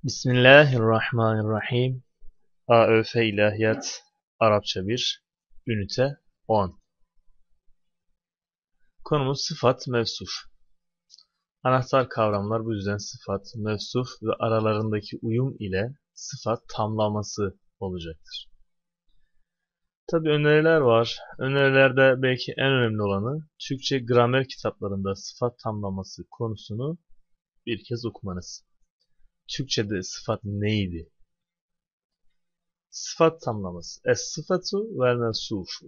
Bismillahirrahmanirrahim. AÖF İlahiyat Arapça 1 Ünite 10. Konumuz sıfat, mevsuf. Anahtar kavramlar bu yüzden sıfat, mevsuf ve aralarındaki uyum ile sıfat tamlaması olacaktır. Tabi öneriler var. Önerilerde belki en önemli olanı Türkçe gramer kitaplarında sıfat tamlaması konusunu bir kez okumanız. Türkçe'de sıfat neydi? Sıfat tamlaması. Es-sıfatu vel mevsufu.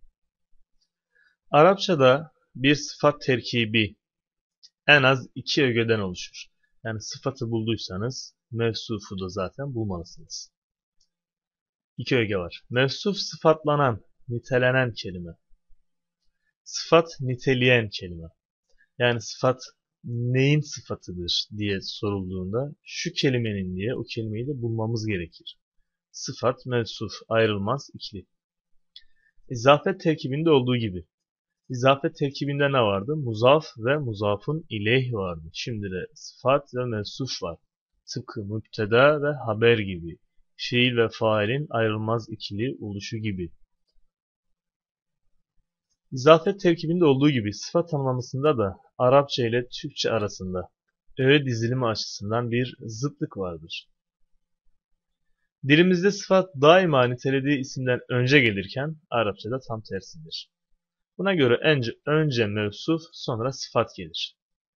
Arapçada bir sıfat terkibi en az iki ögeden oluşur. Yani sıfatı bulduysanız mevsufu da zaten bulmalısınız. İki öge var. Mevsuf sıfatlanan, nitelenen kelime. Sıfat niteleyen kelime. Yani sıfat neyin sıfatıdır diye sorulduğunda şu kelimenin diye o kelimeyi de bulmamız gerekir. Sıfat, mevsuf ayrılmaz ikili. İzafet terkibinde olduğu gibi. İzafet terkibinde ne vardı? Muzaf ve muzafun ileyh vardı. Şimdi de sıfat ve mevsuf var. Tıpkı mübteda ve haber gibi. Fiil ve failin ayrılmaz ikili oluşu gibi. İzafet terkibinde olduğu gibi sıfat tanımlamasında da Arapça ile Türkçe arasında öğe dizilimi açısından bir zıtlık vardır. Dilimizde sıfat daima nitelediği isimden önce gelirken Arapçada tam tersidir. Buna göre önce mevsuf sonra sıfat gelir.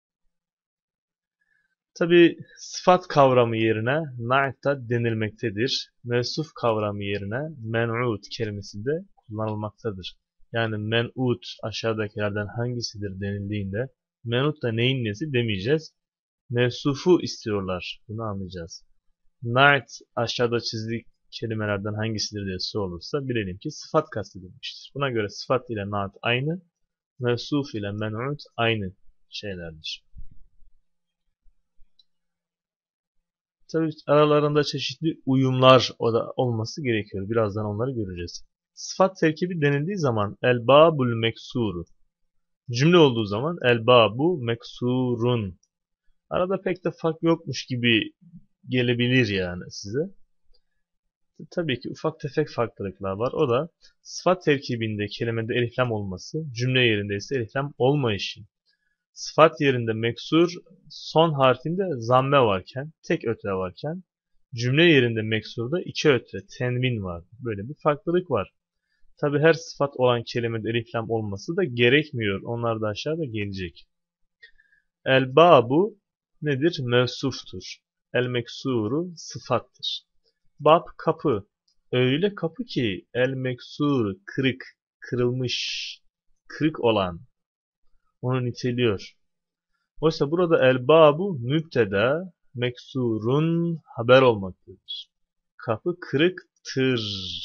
Tabi sıfat kavramı yerine na'ta denilmektedir. Mevsuf kavramı yerine men'ut kelimesi de kullanılmaktadır. Yani men'ut aşağıdakilerden hangisidir denildiğinde men'ut da neyin nesi demeyeceğiz. Mevsufu istiyorlar. Bunu anlayacağız. Na'at aşağıda çizdiği kelimelerden hangisidir diye sorulursa bilelim ki sıfat kastedilmiştir. Buna göre sıfat ile na'at aynı, mevsuf ile men'ut aynı şeylerdir. Tabii aralarında çeşitli uyumlar olması gerekiyor. Birazdan onları göreceğiz. Sıfat terkibi denildiği zaman el-babul meksuru. Cümle olduğu zaman el-babu meksurun. Arada pek de fark yokmuş gibi gelebilir yani size. Tabii ki ufak tefek farklılıklar var. O da sıfat terkibinde kelimede eliflam olması, cümle yerinde ise eliflam olmayışı. Sıfat yerinde meksur, son harfinde zamme varken, tek ötre varken, cümle yerinde meksurda iki ötre, tenvin var. Böyle bir farklılık var. Tabi her sıfat olan kelimede eliflam olması da gerekmiyor. Onlar da aşağıda gelecek. El-babu nedir? Mevsuftur. El-meksuru sıfattır. Bab kapı. Öyle kapı ki el-meksur kırık, kırılmış, kırık olan. Onu niteliyor. Oysa burada el-babu mübteda, meksurun haber olmaktadır. Kapı kırıktır.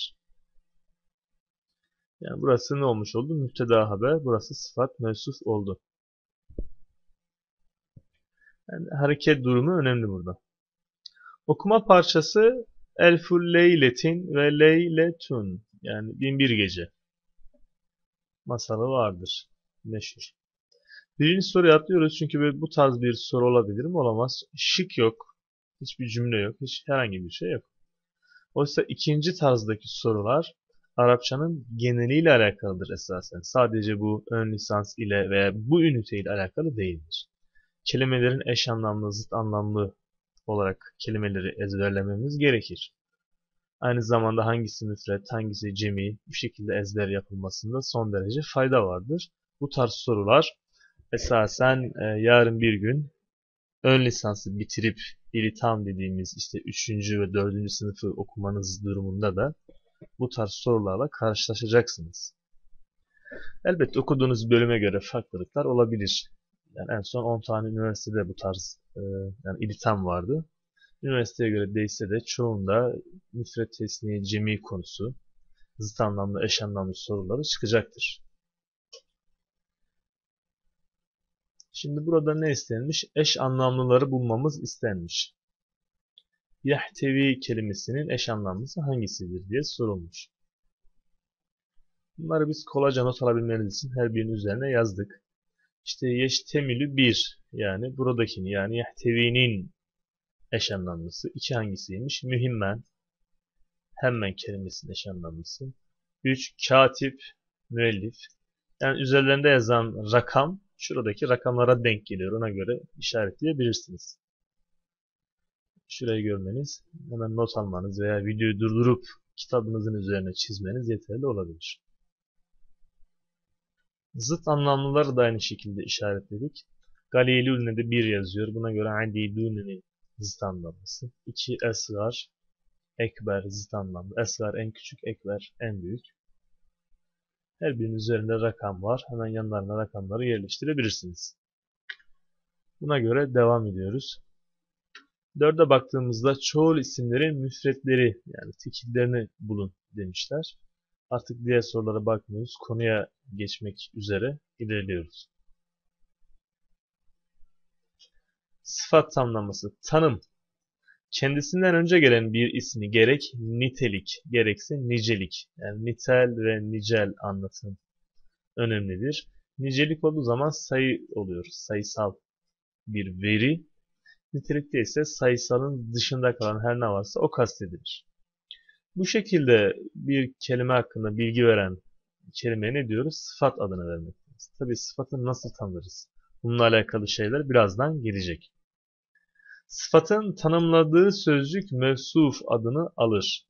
Yani burası ne olmuş oldu? Mübteda haber. Burası sıfat mevsuf oldu. Yani hareket durumu önemli burada. Okuma parçası Elful Leyletin ve Leyletun. Yani binbir gece. Masalı vardır. Meşhur. Birinci soruyu atlıyoruz çünkü bu tarz bir soru olabilir mi? Olamaz. Şık yok. Hiçbir cümle yok. Hiç herhangi bir şey yok. Oysa ikinci tarzdaki sorular Arapçanın geneliyle alakalıdır esasen. Sadece bu ön lisans ile veya bu ünite ile alakalı değildir. Kelimelerin eş anlamlı, zıt anlamlı olarak kelimeleri ezberlememiz gerekir. Aynı zamanda hangisi müfret, hangisi cemi bu şekilde ezber yapılmasında son derece fayda vardır. Bu tarz sorular esasen yarın bir gün ön lisansı bitirip dili tam dediğimiz işte 3. ve 4. sınıfı okumanız durumunda da bu tarz sorularla karşılaşacaksınız. Elbette okuduğunuz bölüme göre farklılıklar olabilir. Yani en son 10 tane üniversitede bu tarz yani ilitam vardı. Üniversiteye göre değişse de çoğunda müfret tesniye cemi konusu zıt anlamlı eş anlamlı soruları çıkacaktır. Şimdi burada ne istenmiş? Eş anlamlıları bulmamız istenmiş. Yehtevi kelimesinin eş anlamlısı hangisidir diye sorulmuş. Bunları biz kolayca not alabilmeniz için her birinin üzerine yazdık. İşte yeştemilü bir yani buradakini yani yehtevinin eş anlamlısı. 2 hangisiymiş? Mühimmen, hemen kelimesinin eş anlamlısı. 3 katip, müellif. Yani üzerlerinde yazan rakam şuradaki rakamlara denk geliyor. Ona göre işaretleyebilirsiniz. Şurayı görmeniz, hemen not almanız veya videoyu durdurup kitabınızın üzerine çizmeniz yeterli olabilir. Zıt anlamlıları da aynı şekilde işaretledik. Galilulne'de 1 yazıyor. Buna göre Adidunne'nin zıt anlamlısı. 2 esgar, ekber zıt anlamlı. Esgar en küçük, ekber en büyük. Her birinin üzerinde rakam var. Hemen yanlarına rakamları yerleştirebilirsiniz. Buna göre devam ediyoruz. 4'e baktığımızda çoğul isimlerin müfretleri yani tekillerini bulun demişler. Artık diğer sorulara bakmıyoruz. Konuya geçmek üzere ilerliyoruz. Sıfat tamlaması. Tanım. Kendisinden önce gelen bir ismi gerek nitelik, gerekse nicelik. Yani nitel ve nicel anlatım önemlidir. Nicelik olduğu zaman sayı oluyor. Sayısal bir veri. Nitelikte ise sayısalın dışında kalan her ne varsa o kastedilir. Bu şekilde bir kelime hakkında bilgi veren kelimeye ne diyoruz? Sıfat adını vermekteyiz. Tabii sıfatı nasıl tanırız? Bununla alakalı şeyler birazdan gelecek. Sıfatın tanımladığı sözcük mevsuf adını alır.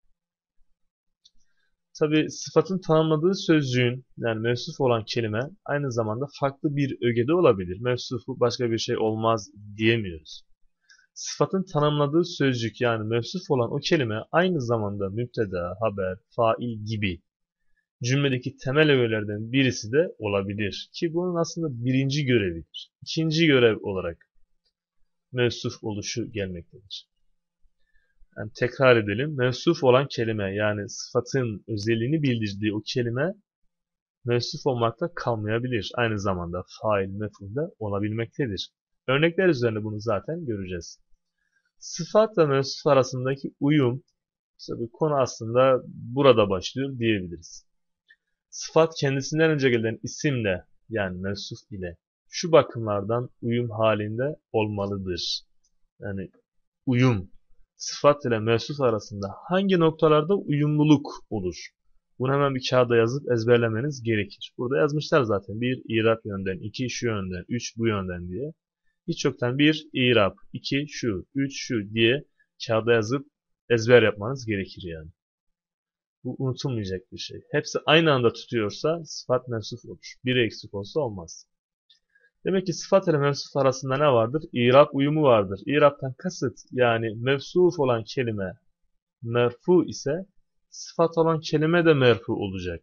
Tabii sıfatın tanımladığı sözcüğün yani mevsuf olan kelime aynı zamanda farklı bir ögede olabilir. Mevsufu başka bir şey olmaz diyemiyoruz. Sıfatın tanımladığı sözcük yani mevsuf olan o kelime aynı zamanda müpteda, haber, fail gibi cümledeki temel öğelerden birisi de olabilir. Ki bunun aslında birinci görevidir. İkinci görev olarak mevsuf oluşu gelmektedir. Yani tekrar edelim. Mevsuf olan kelime yani sıfatın özelliğini bildirdiği o kelime mevsuf olmakta kalmayabilir. Aynı zamanda fail, mef'ul de olabilmektedir. Örnekler üzerinde bunu zaten göreceğiz. Sıfat ve mevsuf arasındaki uyum, tabii konu aslında burada başlıyor diyebiliriz. Sıfat kendisinden önce gelen isimle yani mevsuf ile şu bakımlardan uyum halinde olmalıdır. Yani uyum, sıfat ile mevsuf arasında hangi noktalarda uyumluluk olur? Bunu hemen bir kağıda yazıp ezberlemeniz gerekir. Burada yazmışlar zaten. 1 İrab yönden, 2 şu yönden, 3 bu yönden diye. Hiç yoktan 1 İrab, 2 şu, 3 şu diye kağıda yazıp ezber yapmanız gerekir yani. Bu unutulmayacak bir şey. Hepsi aynı anda tutuyorsa sıfat mevsuf olur. Biri eksik olsa olmaz. Demek ki sıfat ile mevsuf arasında ne vardır? İrab uyumu vardır. İrab'tan kasıt yani mevsuf olan kelime merfu ise sıfat olan kelime de merfu olacak.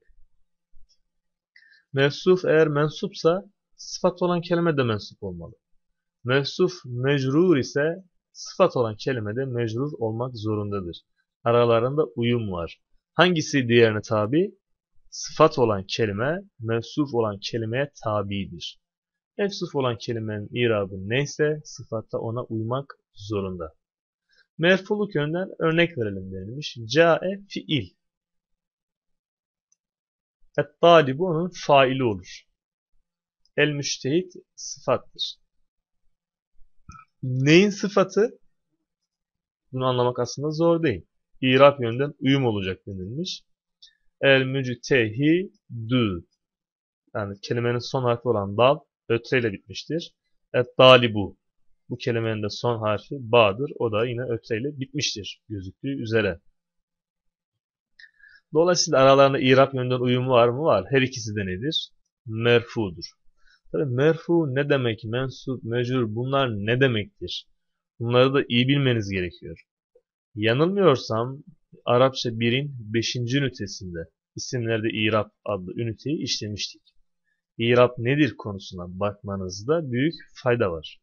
Mevsuf eğer mensupsa sıfat olan kelime de mensup olmalı. Mevsuf mecrur ise sıfat olan kelime de mecrur olmak zorundadır. Aralarında uyum var. Hangisi diğerine tabi? Sıfat olan kelime mevsuf olan kelimeye tabidir. Mevsuf olan kelimenin irabı neyse sıfatta ona uymak zorunda. Merfuluk yönden örnek verelim denilmiş. Câe fiil. Et-talibu onun faili olur. El-müştehit sıfattır. Neyin sıfatı? Bunu anlamak aslında zor değil. İrab yönden uyum olacak denilmiş. El-müctehidü. Yani kelimenin son harfi olan dal ötreyle bitmiştir. Et-talibu. Bu kelimenin de son harfi ba'dır. O da yine ötreyle bitmiştir gözüktüğü üzere. Dolayısıyla aralarında irab yönden uyumu var mı? Var. Her ikisi de nedir? Merfudur. Tabii merfu ne demek? Mensup, mecrur bunlar ne demektir? Bunları da iyi bilmeniz gerekiyor. Yanılmıyorsam Arapça 1'in 5. ünitesinde isimlerde irab adlı üniteyi işlemiştik. İrab nedir konusuna bakmanızda büyük fayda var.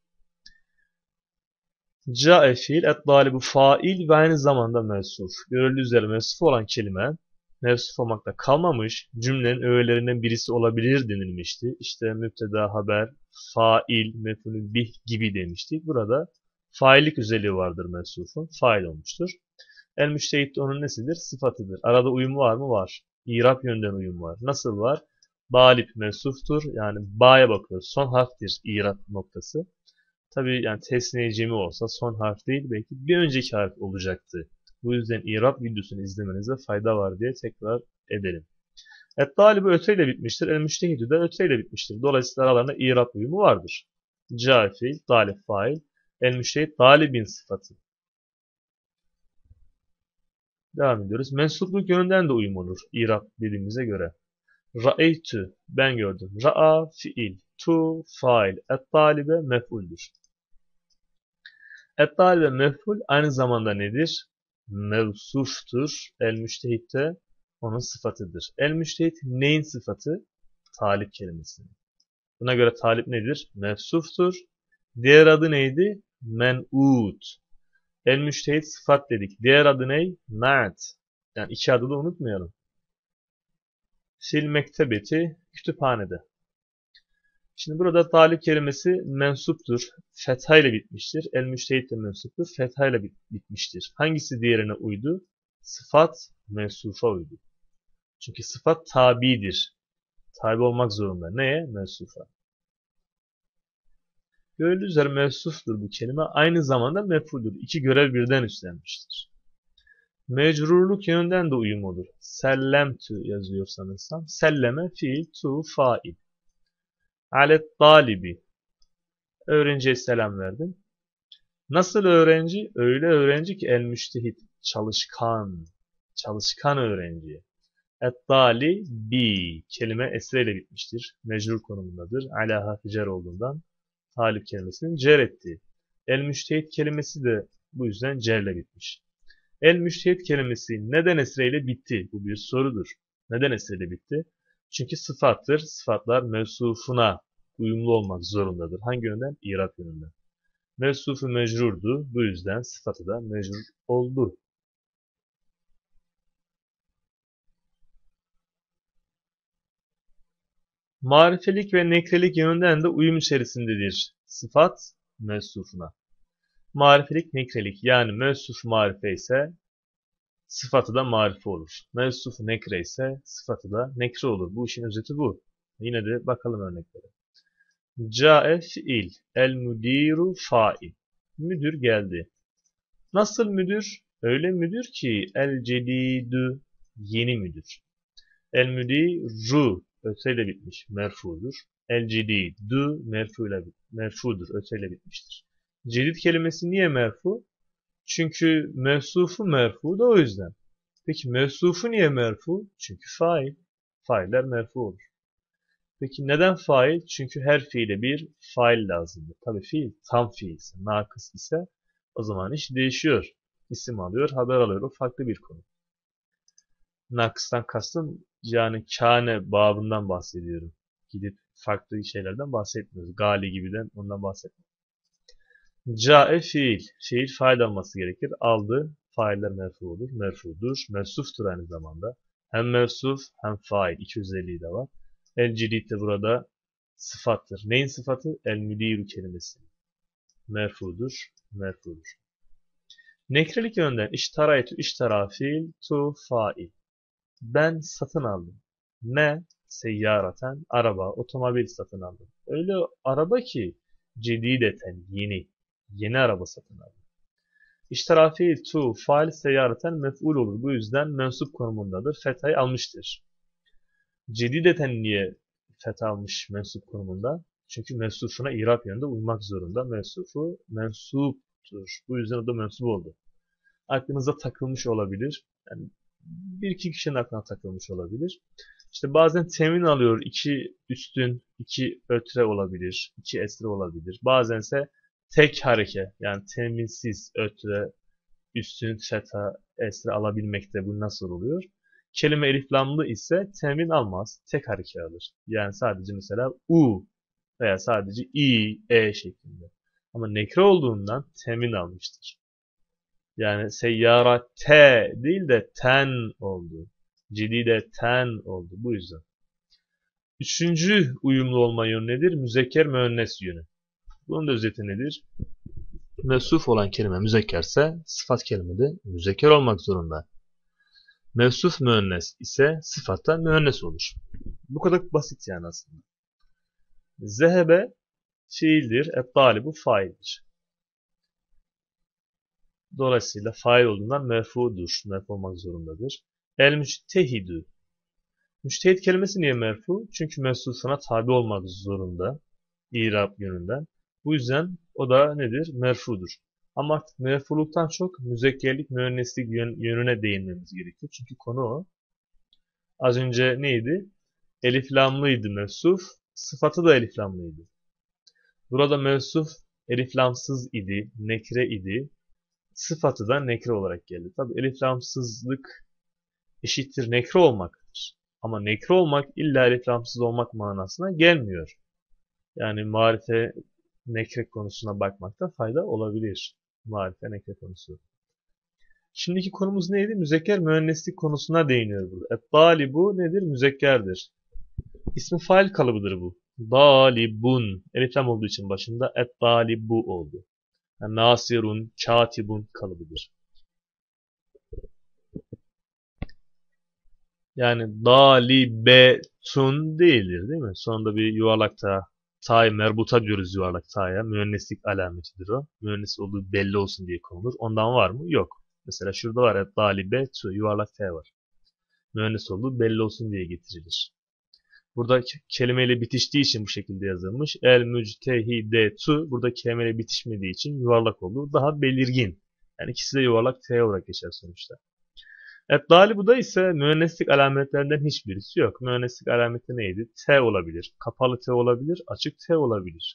Câe fiil, et-talibu fail ve aynı zamanda mevsuf. Görüldüğü üzere mevsuf olan kelime mevsuf olmakta kalmamış, cümlenin öğelerinden birisi olabilir denilmişti. İşte müpteda, haber, fail, mef'ulün bih gibi demiştik. Burada faillik özelliği vardır mevsufun. Fail olmuştur. El-müştehit de onun nesidir? Sıfatıdır. Arada uyum var mı? Var. İrab yönden uyum var. Nasıl var? Balip mevsuftur. Yani ba'ya bakıyoruz. Son harftir İrab noktası. Tabii yani tesniye cemi olsa son harf değil belki bir önceki harf olacaktı. Bu yüzden İrab videosunu izlemenize fayda var diye tekrar edelim. Et-talibu öteyle bitmiştir. El-müştehidü de öteyle bitmiştir. Dolayısıyla aralarında İrab uyumu vardır. Ca fiil, talib fail, el-müştehid talibin sıfatı. Devam ediyoruz. Mensupluk yönünden de uyum olur. İrab dediğimize göre. Ra'eytü, ben gördüm. Ra'a fiil, tu fail, et-talibe mef'uldür. Et-talibe mef'ul aynı zamanda nedir? Mevsuftur. El-müştehid de onun sıfatıdır. El-müştehid neyin sıfatı? Talip kelimesinin. Buna göre talip nedir? Mevsuftur. Diğer adı neydi? Men'ud. El-müştehid sıfat dedik. Diğer adı ney? Na'at. Yani iki adı da unutmayalım. Fil mektebeti, kütüphanede. Şimdi burada talip kelimesi mensuptur. Fetha ile bitmiştir. El-müştehid de mensuptur. Fetha ile bitmiştir. Hangisi diğerine uydu? Sıfat mensufa uydu. Çünkü sıfat tabidir. Tabi olmak zorunda. Neye? Mensufa. Görüldüğü üzere mevsuftur bu kelime. Aynı zamanda mef'uldür. İki görev birden üstlenmiştir. Mecrurluk yönünden de uyum olur. Sellemtü yazıyor sanırsam. Selleme fiil, tu fail. Alet talibi. Öğrenciye selam verdim. Nasıl öğrenci? Öyle öğrenci ki el müştehid. Çalışkan. Çalışkan öğrenci. Et-tali bi. Kelime esreyle bitmiştir. Mecrur konumundadır. Ala harfi cer olduğundan talip kelimesinin cer ettiği. El-müştehid kelimesi de bu yüzden cerle bitmiş. El-müştehid kelimesi neden esreyle bitti? Bu bir sorudur. Neden esreyle bitti? Çünkü sıfattır. Sıfatlar mevsufuna uyumlu olmak zorundadır. Hangi yönden? İrab yönünden. Mevsufu mecrurdu. Bu yüzden sıfatı da mecrur oldu. Marifelik ve nekrelik yönünden de uyum içerisindedir. Sıfat mevsufuna. Marifelik, nekrelik yani mevsuf marife ise sıfatı da marife olur. Mevsuf nekre ise sıfatı da nekre olur. Bu işin özeti bu. Yine de bakalım örneklere. Câe fiil, el müdiru fail. Müdür geldi. Nasıl müdür? Öyle müdür ki el cedidü, yeni müdür. El müdiru, öteyle bitmiş, merfudur. El cedidü, merfudur, öteyle bitmiştir. Cedid kelimesi niye merfu? Çünkü mevsufu merfu da o yüzden. Peki mevsufu niye merfu? Çünkü fail. Failler merfu olur. Peki neden fail? Çünkü her fiile bir fail lazımdır. Tabii fiil tam fiil ise, nakıs ise o zaman iş değişiyor. İsim alıyor, haber alıyor. O farklı bir konu. Nakıstan kastım yani kâne babından bahsediyorum. Gidip farklı şeylerden bahsetmiyoruz. Gali gibiden ondan bahsetmiyoruz. Câe fiil. Fiil fail alması gerekir. Aldı. Failler merfu olur. Merfudur. Mevsuftur aynı zamanda. Hem mevsuf hem fail. İki özelliği de var. El cirid de burada sıfattır. Neyin sıfatı? El müdiru kelimesi. Merfudur. Merfudur. Nekrelik yönden iştaraytu iştara fiil tu fail. Ben satın aldım. Ne? Seyyaraten. Araba, otomobil satın aldım. Öyle araba ki cedideten yeni. Yeni araba satın aldım. İştara fiil tu fail seyyaraten mef'ul olur. Bu yüzden mensup konumundadır. Fethayı almıştır. Cedideten niye fetha almış mensup konumunda? Çünkü mensufuna irab yönünde uymak zorunda. Mensufu mensuptur. Bu yüzden o da mensup oldu. Aklınıza takılmış olabilir. Yani bir iki kişinin aklına takılmış olabilir. İşte bazen temin alıyor. İki üstün, iki ötre olabilir. İki esre olabilir. Bazense tek hareke yani teminsiz ötre, üstün, fetha, esre alabilmekte. Bu nasıl oluyor? Kelime eliflamlı ise temin almaz. Tek hareke alır. Yani sadece mesela u veya sadece i, e şeklinde. Ama nekre olduğundan temin almıştır. Yani seyyarate değil de ten oldu. Cidide ten oldu. Bu yüzden. Üçüncü uyumlu olma yönü nedir? Müzekker müennes yönü. Bunun da özeti nedir? Mevsuf olan kelime müzekkerse sıfat kelime de müzekker olmak zorunda. Mevsuf müennes ise sıfatta müennes olur. Bu kadar basit yani aslında. Zehebe fiildir. Et-talibu faildir. Dolayısıyla fail olduğundan merfudur. Merfu olmak zorundadır. El-müçtehidü. Müçtehit kelimesi niye merfu? Çünkü mevsusuna tabi olmak zorunda. İrab yönünden. Bu yüzden o da nedir? Merfudur. Ama artık merfuluktan çok müzekkerlik, müenneslik yönüne değinmemiz gerekiyor. Çünkü konu o. Az önce neydi? Eliflamlıydı mevsuf. Sıfatı da eliflamlıydı. Burada mevsuf eliflamsız idi, nekre idi. Sıfatı da nekre olarak geldi. Tabi eliflamsızlık eşittir nekre olmaktır. Ama nekre olmak illa eliflamsız olmak manasına gelmiyor. Yani marife nekre konusuna bakmakta fayda olabilir. Marife nekre konusu. Şimdiki konumuz neydi? Müzekker müenneslik konusuna değiniyor burada. Et-talibu nedir? Müzekkerdir. İsmi fail kalıbıdır bu. Dalibun. Eliflam olduğu için başında et-talibu oldu. Yani nasirun, katibun kalıbıdır. Yani dalibetun değildir değil mi? Sonunda bir yuvarlakta ta'yı merbuta diyoruz yuvarlak ta'ya. Müenneslik alametidir o. Müennes olduğu belli olsun diye konulur. Ondan var mı? Yok. Mesela şurada var dalibetu yuvarlak t var. Müennes olduğu belli olsun diye getirilir. Burada kelimeyle bitiştiği için bu şekilde yazılmış. El müctehidetu burada kelimeyle bitişmediği için yuvarlak olduğu daha belirgin. Yani ikisi de yuvarlak t olarak geçer sonuçta. Et-dalibu da ise müenneslik alametlerinden hiçbirisi yok. Müenneslik alameti neydi? T olabilir. Kapalı T olabilir. Açık T olabilir.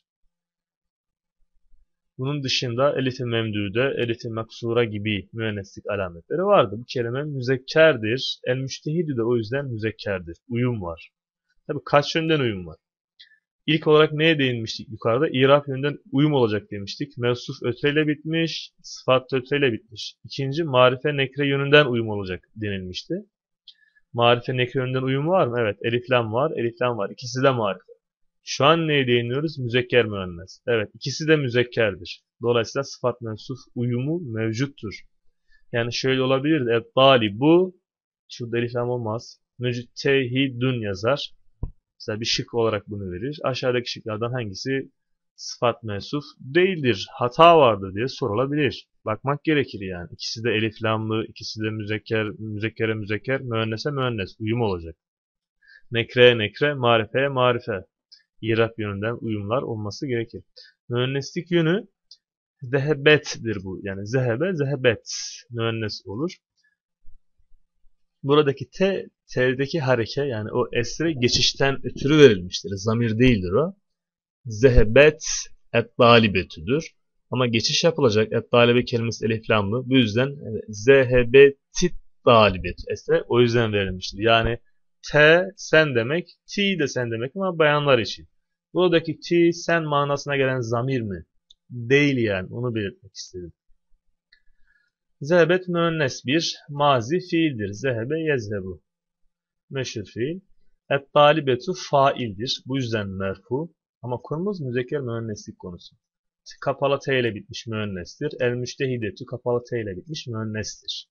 Bunun dışında elif-i memdude, elif-i maksura gibi müenneslik alametleri vardı. Bu kelime müzekkerdir. El-müştehidü de o yüzden müzekkerdir. Uyum var. Tabi kaç yönden uyum var? İlk olarak neye değinmiştik yukarıda? İrab yönünden uyum olacak demiştik. Mevsuf ötreyle bitmiş, sıfat ötreyle bitmiş. İkinci, marife nekre yönünden uyum olacak denilmişti. Marife nekre yönünden uyum var mı? Evet, eliflam var, eliflam var. İkisi de marife. Şu an neye değiniyoruz? Müzekker müennes. Evet, ikisi de müzekkerdir. Dolayısıyla sıfat mevsuf uyumu mevcuttur. Yani şöyle olabilir. Et-talibu, şurada eliflam olmaz. Müctehidun yazar. Mesela bir şık olarak bunu verir. Aşağıdaki şıklardan hangisi sıfat mensuf değildir, hata vardır diye sorulabilir. Bakmak gerekir yani. İkisi de eliflamlı, ikisi de müzekker, müzekkere müzekker, müennese müennes. Uyum olacak. Nekre nekre, marifeye marife. İrab yönünden uyumlar olması gerekir. Müenneslik yönü zehebettir bu. Yani zehebe, zehebet. Müennes olur. Buradaki t'deki hareke yani o esre geçişten ötürü verilmiştir. Zamir değildir o. Zehebet et-dalibetüdür. Ama geçiş yapılacak et-dalibe kelimesi eliflamlı. Bu yüzden zehebetit dalibet esre o yüzden verilmiştir. Yani t sen demek, ti de sen demek ama bayanlar için. Buradaki ti sen manasına gelen zamir mi? Değil yani onu belirtmek istedim. Zehebet müennes bir mazi fiildir. Zehebe yezhebu. Meşhur fiil. Et-talibetu faildir. Bu yüzden merfu. Ama konumuz müzekker müenneslik konusu. Kapalı T ile bitmiş müennestir. El-müştehidetu kapalı T ile bitmiş müennestir.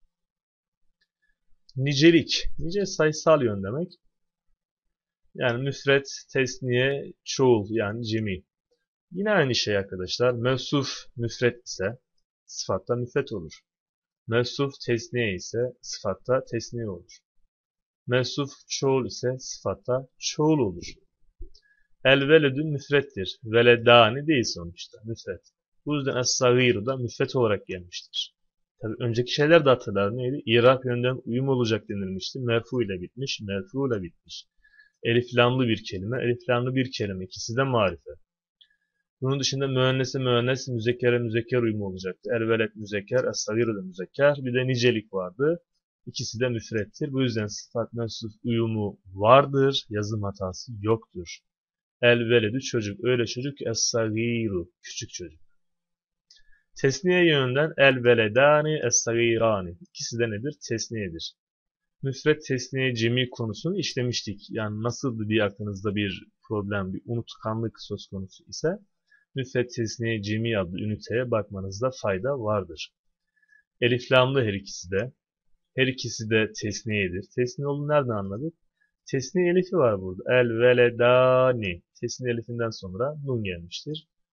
Nicelik. Nice sayısal yön demek. Yani müfret, tesniye, çoğul yani cemi. Yine aynı şey arkadaşlar. Mevsuf müfret ise sıfatta müfret olur. Mevsuf tesniye ise sıfatta tesniye olur. Mevsuf çoğul ise sıfatta çoğul olur. El veledü müfrettir. Veledani değil sonuçta. Müfret. Bu yüzden es-sagiru da müfret olarak gelmiştir. Tabi önceki şeyler de hatırlar neydi? İrab yönden uyum olacak denilmişti. Merfu ile bitmiş, merfu ile bitmiş. Eliflamlı bir kelime, eliflamlı bir kelime. İkisi de marife. Bunun dışında müennese müennes, müzekkere müzekker uyumu olacaktı. El-veled müzekker, es-sagiru da müzekker. Bir de nicelik vardı. İkisi de müfrettir. Bu yüzden sıfat mevsuf uyumu vardır. Yazım hatası yoktur. El-veledü çocuk. Öyle çocuk ki es-sagiru. Küçük çocuk. Tesniye yönünden el-veledani, es-sagirani. İkisi de nedir? Tesniyedir. Müfret tesniye cemi konusunu işlemiştik. Yani nasıldı diye aklınızda bir problem, bir unutkanlık söz konusu ise müfret tesniye cemi adlı üniteye bakmanızda fayda vardır. Eliflamlı her ikisi de. Her ikisi de tesniyedir. Tesniye olduğunu nereden anladık? Tesniye elifi var burada. El veledani. Tesniye elifinden sonra nun gelmiştir.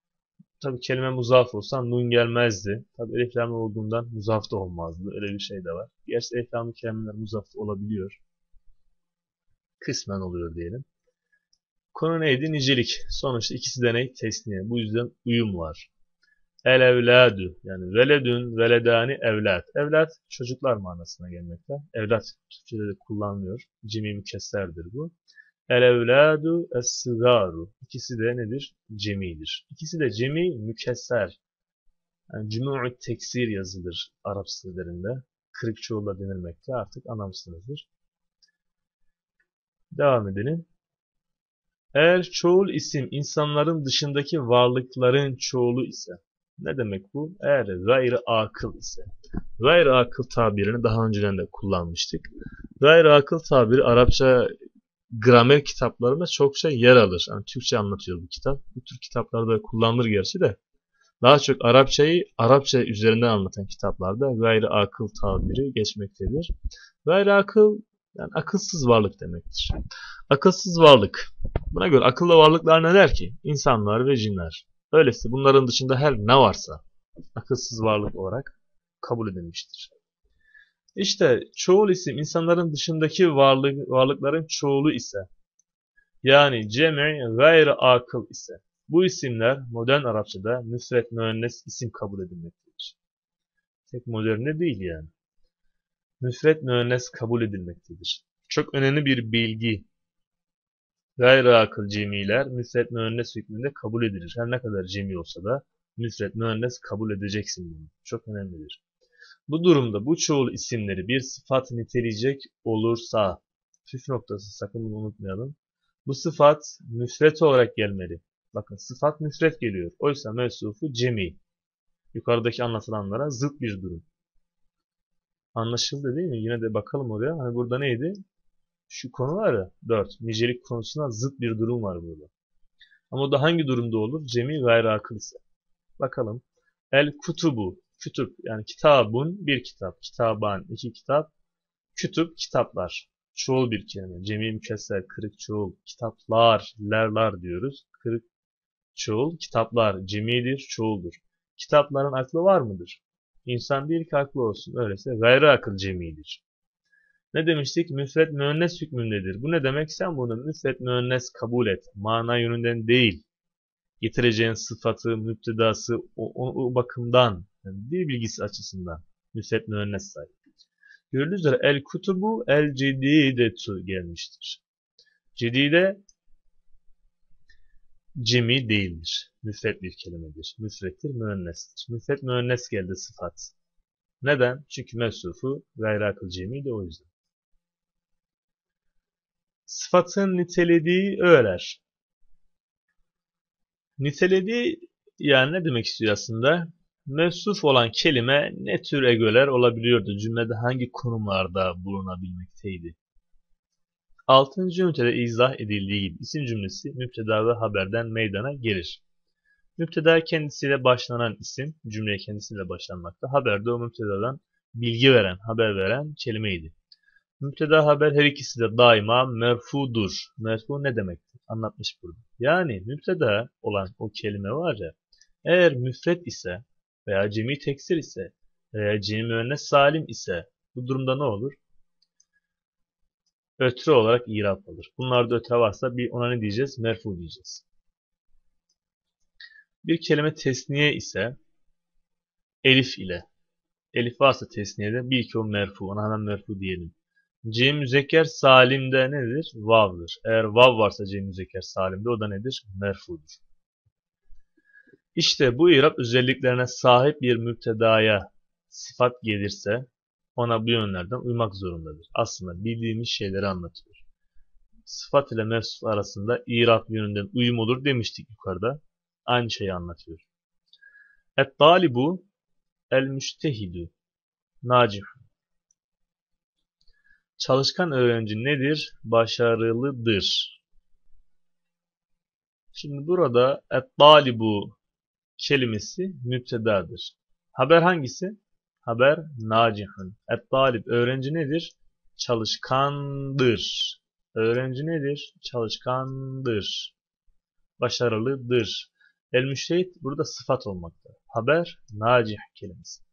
Tabi kelime muzaf olsa nun gelmezdi. Tabi elif lam olduğundan muzaf da olmazdı. Öyle bir şey de var. Gerçi elif lamlı kelimeler muzaf olabiliyor. Kısmen oluyor diyelim. Konu neydi? Nicelik. Sonuçta ikisi de ne? Tesniye. Bu yüzden uyum var. El evladu yani veledün, veledani evlat. Evlat çocuklar manasına gelmekte. Evlat Türkçe'de de kullanılıyor. Cimi mükesserdir bu. El evladu es-sigaru. İkisi de nedir? Cemidir. İkisi de cemi mükesser. Yani cüm'ü teksir yazılır Arap sitelerinde. Kırık çoğulla denilmekte. Artık anlamışsınızdır. Devam edelim. Eğer çoğul isim insanların dışındaki varlıkların çoğulu ise, ne demek bu? Eğer gayrı akıl ise. Gayrı akıl tabirini daha önceden de kullanmıştık. Gayrı akıl tabiri Arapça gramer kitaplarında çokça yer alır. Yani Türkçe anlatıyor bu kitap. Bu tür kitaplarda kullanılır gerçi de. Daha çok Arapçayı Arapça üzerinden anlatan kitaplarda gayrı akıl tabiri geçmektedir. Gayrı akıl yani akılsız varlık demektir. Akılsız varlık. Buna göre akıllı varlıklar neler ki? İnsanlar ve cinler. Öyleyse bunların dışında her ne varsa akılsız varlık olarak kabul edilmiştir. İşte çoğul isim insanların dışındaki varlıkların çoğulu ise yani cemi gayrı akıl ise bu isimler modern Arapçada müsret müennes isim kabul edilmektedir. Tek moderne değil yani. Müsret müennes kabul edilmektedir. Çok önemli bir bilgi. Gayrı akıl cemiler müsret müennes hükmünde kabul edilir. Her ne kadar cemi olsa da müsret müennes kabul edeceksin bunu. Çok önemlidir. Bu durumda bu çoğul isimleri bir sıfat niteleyecek olursa, püf noktası sakın bunu unutmayalım. Bu sıfat müsret olarak gelmeli. Bakın sıfat müsret geliyor. Oysa mevsufu cemi. Yukarıdaki anlatılanlara zıt bir durum. Anlaşıldı değil mi? Yine de bakalım oraya. Hani burada neydi? Şu konu var ya 4. Nicelik konusuna zıt bir durum var burada. Ama o da hangi durumda olur? Cemi gayri akıl ise. Bakalım. El kutubu. Kütüp yani kitabun bir kitap. Kitaban iki kitap. Kütüp kitaplar. Çoğul bir kelime. Cemi mükesser kırık çoğul. Kitaplar, lerlar diyoruz. Kırık çoğul. Kitaplar cemidir, çoğuldur. Kitapların aklı var mıdır? İnsan değil ki aklı olsun. Öyleyse gayri akıl cemidir. Ne demiştik? Müsret müennes hükmündedir. Bu ne demek? Sen bunu müsret müennes kabul et. Mana yönünden değil. Getireceğin sıfatı, müptedası o bakımdan, yani dil bilgisi açısından müsret müennes sahip. Gördüğünüz üzere el kutubu el cedidetu gelmiştir. Cedide cemi değildir. Müsret bir kelimedir. Müsrettir, müennestir. Müsret müennes geldi sıfat. Neden? Çünkü mevsufu gayri akıl cemi de o yüzden. Sıfatın nitelediği öğeler. Nitelediği yani ne demek istiyor aslında? Mevsuf olan kelime ne tür egoler olabiliyordu? Cümlede hangi konumlarda bulunabilmekteydi? 6. ünitede izah edildiği gibi isim cümlesi müpteda ve haberden meydana gelir. Müpteda kendisiyle başlanan isim, cümleye kendisiyle başlanmakta. Haber de o müptedadan bilgi veren, haber veren kelimeydi. Müpteda haber her ikisi de daima merfudur. Merfu ne demektir? Anlatmış burada. Yani müpteda olan o kelime var ya, eğer müfret ise veya cemi teksir ise veya cemi müennes salim ise bu durumda ne olur? Ötre olarak irap alır. Bunlarda ötre varsa bir ona ne diyeceğiz? Merfu diyeceğiz. Bir kelime tesniye ise elif ile. Elif varsa tesniyede bil ki o merfu. Ona hemen merfu diyelim. Cem müzekker salimde nedir? Vav'dır. Eğer vav varsa cem müzekker salimde o da nedir? Merfudur. İşte bu irap özelliklerine sahip bir müptedaya sıfat gelirse ona bu yönlerden uymak zorundadır. Aslında bildiğimiz şeyleri anlatıyor. Sıfat ile mevsuf arasında irap yönünden uyum olur demiştik yukarıda. Aynı şeyi anlatıyor. Et-talibu el-müştehidü nacih. Çalışkan öğrenci nedir? Başarılıdır. Şimdi burada et-talibu kelimesi müptedadır. Haber hangisi? Haber nacihun. Et-talib öğrenci nedir? Çalışkandır. Öğrenci nedir? Çalışkandır. Başarılıdır. El müştehit burada sıfat olmakta. Haber nacih kelimesi.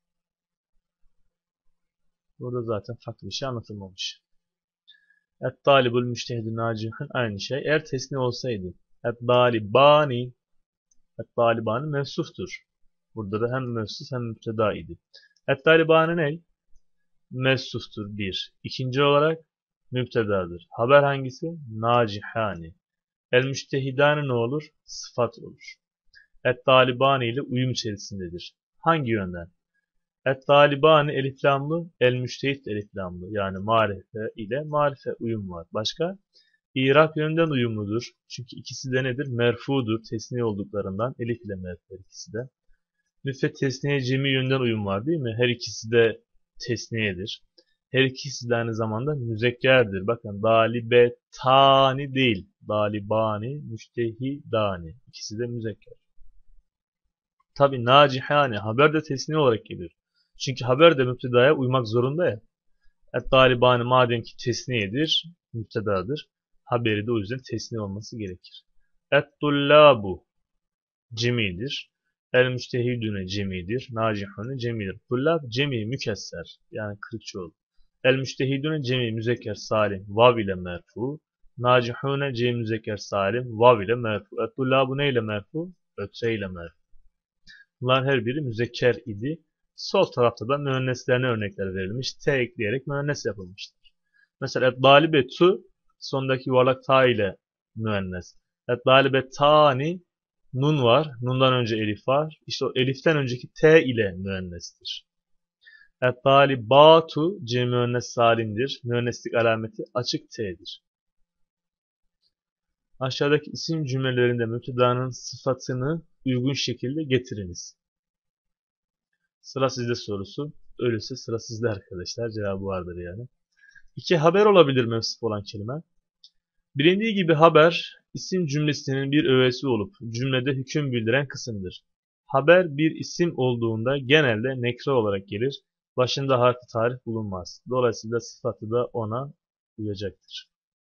Burada zaten farklı bir şey anlatılmamış. Et-talibul müştehidü nacihun aynı şey. Eğer tesni olsaydı et-dalibani et-talibani mevsuftur. Burada da hem mevsuf hem müpteda idi. Et-talibani ne? Mevsuftur bir. İkinci olarak müptedadır. Haber hangisi? Nacihani. El-müştehidani ne olur? Sıfat olur. Et-talibani ile uyum içerisindedir. Hangi yönden? Et-talibani eliflamlı, el-müştehit eliflamlı. Yani marife ile marife uyum var. Başka? İrab yönden uyumludur. Çünkü ikisi de nedir? Merfudur. Tesniye olduklarından. Elif ile merfu ikisi de. Müfret tesniye cemi yönden uyum var değil mi? Her ikisi de tesniyedir. Her ikisi de aynı zamanda müzekkerdir. Bakın dalibetani değil. Dalibani, müştehidani. İkisi de müzekker. Tabi nacihani haber de tesniye olarak gelir. Çünkü haber de müptedaya uymak zorunda ya. Et-talibani madem ki tesniyedir, müptedadır. Haberi de o yüzden tesniye olması gerekir. Et-tullabu cemidir. El-müştehidüne cemidir. Nacihune cemidir. Tullab cemi mükesser. Yani kırık çoğul. El-müştehidüne cemi müzekker salim. Vav ile merfu. Nacihune cemi müzekker salim. Vav ile merfu. Et-tullabu ne ile merfu? Ötre ile merfu. Bunların her biri müzekker idi. Sol tarafta da müenneslerine örnekler verilmiş. T ekleyerek müennes yapılmıştır. Mesela et-dalibetu sondaki yuvarlak ta ile müennes. Et-dalibetani nun var. Nundan önce elif var. İşte o eliften önceki T ile müennestir. Et-talibatu cem müennes salimdir. Müenneslik alameti açık T'dir. Aşağıdaki isim cümlelerinde müptedanın sıfatını uygun şekilde getiriniz. Sıra sizde sorusu. Öyleyse sıra sizde arkadaşlar. Cevabı vardır yani. 2. Haber olabilir mevsuf olan kelime. Bilindiği gibi haber, isim cümlesinin bir öğesi olup cümlede hüküm bildiren kısımdır. Haber bir isim olduğunda genelde nekre olarak gelir. Başında harf tarif bulunmaz. Dolayısıyla sıfatı da ona uyacaktır.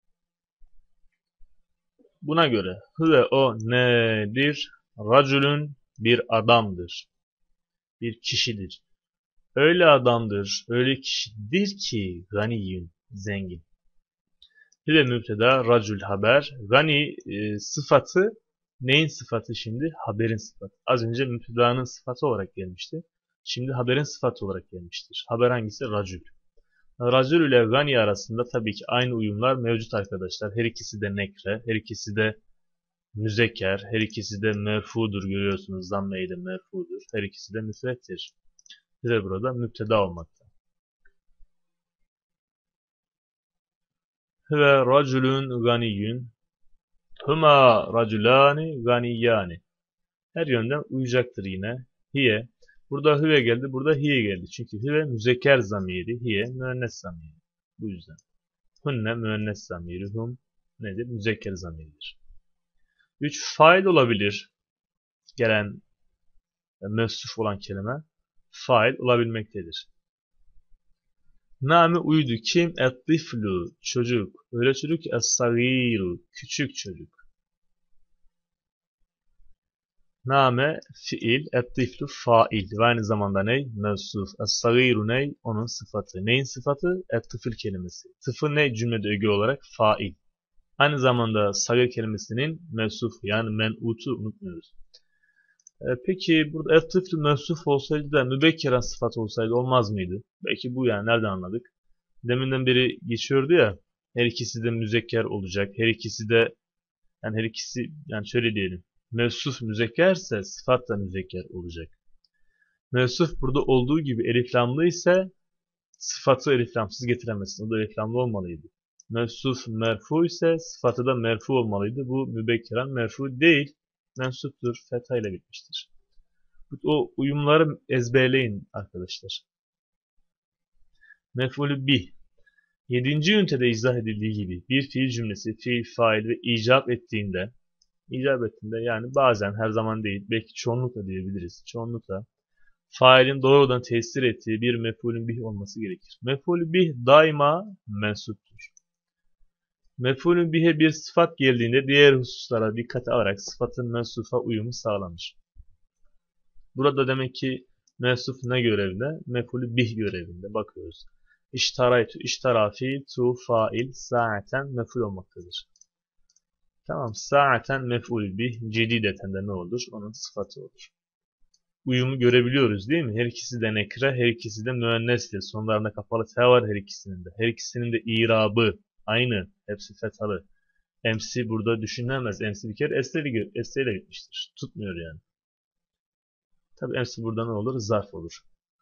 Buna göre hıve o nedir? Racülün bir adamdır. Bir kişidir. Öyle adamdır, öyle kişidir ki ganiyün, zengin. Hıve mübteda, racül haber. Gani sıfatı, neyin sıfatı şimdi? Haberin sıfatı. Az önce mübtedanın sıfatı olarak gelmişti. Şimdi haberin sıfatı olarak gelmiştir. Haber hangisi? Racül. Racül ile gani arasında tabii ki aynı uyumlar mevcut arkadaşlar. Her ikisi de nekre, her ikisi de müzekker, her ikisi de merfudur görüyorsunuz. Zamme ile merfudur. Her ikisi de müfrettir. Ve burada müpteda olmakta. Ve racülün ganiyyün. Huma raculani ganiyani. Her yönden uyacaktır yine. Hiye. Burada hüve geldi, burada hiye geldi. Çünkü hüve müzekker zamiri, hiye müennes zamiri. Bu yüzden. Hunne müennes zamiri, hum nedir? Müzekker zamiridir. 3. Fail olabilir. Gelen mevsuf olan kelime fail olabilmektedir. Name uydu. Kim? Et-tiflu. Çocuk. Öyle çocuk ki es-sagiru. Küçük çocuk. Name fiil. Et-tiflu fail. Ve aynı zamanda ne? Mevsuf. Es-sagiru ne? Onun sıfatı. Neyin sıfatı? Et-tifl kelimesi. Tıfı ne cümlede öge olarak? Fail. Aynı zamanda sagir kelimesinin mevsufu yani men'utu unutmuyoruz. Peki burada et-tifl mevsuf olsaydı da mübekkeren sıfat olsaydı olmaz mıydı? Belki bu yani nereden anladık? Deminden beri geçiyordu ya her ikisi de müzekker olacak. Her ikisi de her ikisi yani şöyle diyelim. Mevsuf müzekkerse sıfat da müzekker olacak. Mevsuf burada olduğu gibi eliflamlı ise sıfatı eliflamsız getiremezsin. O da eliflamlı olmalıydı. Mevsuf merfu ise sıfatı da merfu olmalıydı. Bu mübekkeren merfu değil. Mensuptur. Fetha ile bitmiştir. O uyumları ezberleyin arkadaşlar. Mef'ulü bih. 7. ünitede izah edildiği gibi bir fiil cümlesi fiil, fail ve icap ettiğinde yani bazen her zaman değil belki çoğunlukla diyebiliriz. Çoğunlukla failin doğrudan tesir ettiği bir mef'ulün bih olması gerekir. Mef'ulü bih daima mensuptur. Mef'ulün bihe bir sıfat geldiğinde diğer hususlara dikkate alarak sıfatın mevsufa uyumu sağlanır. Burada demek ki mevsuf ne görevinde? Mef'ulü bih görevinde. Bakıyoruz. İştaraytu, iştarafi, tu, fail, sa'aten mef'ul olmaktadır. Tamam, sa'aten mef'ul bih, cedideten de ne olur? Onun sıfatı olur. Uyumu görebiliyoruz değil mi? Her ikisi de nekre, her ikisi de müennestir. Sonlarında kapalı T var her ikisinin de. Her ikisinin de irabı aynı. Hepsi fethalı. Emsi burada düşünülemez. Emsi bir kere esreyle gitmiştir. Tutmuyor yani. Tabi emsi burada ne olur? Zarf olur.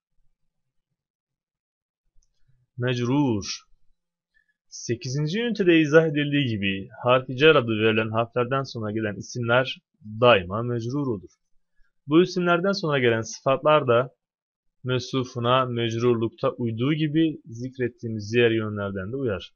Mecrur. 8. ünitede izah edildiği gibi harfi cer adı verilen harflerden sonra gelen isimler daima mecrur olur. Bu isimlerden sonra gelen sıfatlar da mevsufuna mecrurlukta uyduğu gibi zikrettiğimiz diğer yönlerden de uyar.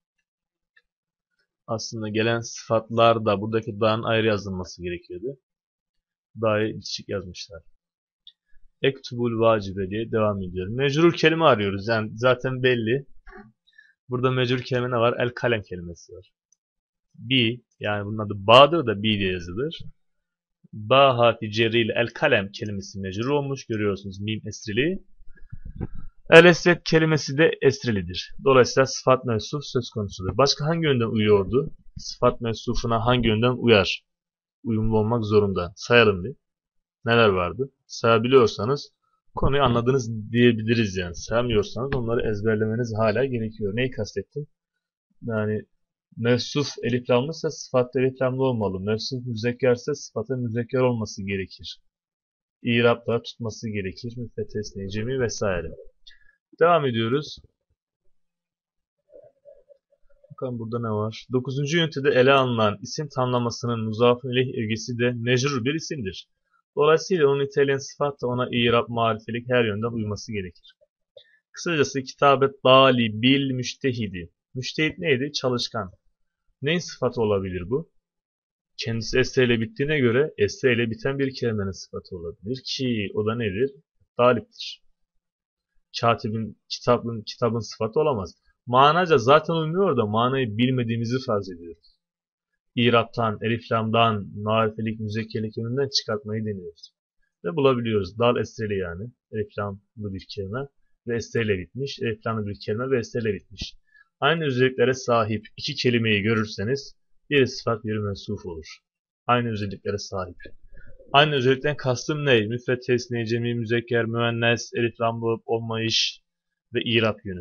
Aslında gelen sıfatlar da buradaki da'nın ayrı yazılması gerekiyordu. Da'yı bitişik yazmışlar. Ektubul vacibe diye devam ediyor. Mecrur kelime arıyoruz. Yani zaten belli. Burada mecrur kelime ne var? El kalem kelimesi var. Bi, yani bunun adı ba'dır da bi diye yazılır. Ba harfi cerri ile el kalem kelimesi mecrur olmuş. Görüyorsunuz mim esrili. El esret kelimesi de esrilidir. Dolayısıyla sıfat mevsuf söz konusudur. Başka hangi yönden uyuyordu? Sıfat mevsufuna hangi yönden uyar? Uyumlu olmak zorunda. Sayalım bir. Neler vardı? Sayabiliyorsanız konuyu anladınız diyebiliriz yani. Sayamıyorsanız onları ezberlemeniz hala gerekiyor. Neyi kastettim? Yani mevsuf eliflamlıysa sıfat eliflamlı olmalı. Mevsuf müzekkerse sıfatın müzekker olması gerekir. İrab'da tutması gerekir. Müfetesne, cemi vesaire. Devam ediyoruz. Bakalım burada ne var? 9. ünitede ele alınan isim tamlamasının muzaf-ı ileyh ögesi de mecrur bir isimdir. Dolayısıyla onun niteleyen sıfat da ona irab, marifelik her yönden uyması gerekir. Kısacası kitabet dali bil müştehidi. Müştehit neydi? Çalışkan. Neyin sıfatı olabilir bu? Kendisi esre ile bittiğine göre esre ile biten bir kelimenin sıfatı olabilir ki o da nedir? Daliptir. Katibin, kitabın sıfatı olamaz. Manaca zaten uymuyor da manayı bilmediğimizi farz ediyoruz. İraptan, eliflamdan, marifelik, müzekkerlik yönünden çıkartmayı deniyoruz. Ve bulabiliyoruz. Dal esreli yani. Eliflamlı bir kelime ve esreyle bitmiş. Eliflamlı bir kelime ve esreyle bitmiş. Aynı özelliklere sahip iki kelimeyi görürseniz biri sıfat, biri mevsuf olur. Aynı özelliklere sahip. Aynı özellikten kastım ne? Müfret, tesniye, cemi, müzekker, müennes, eliflamlı olmayış ve irap yönü.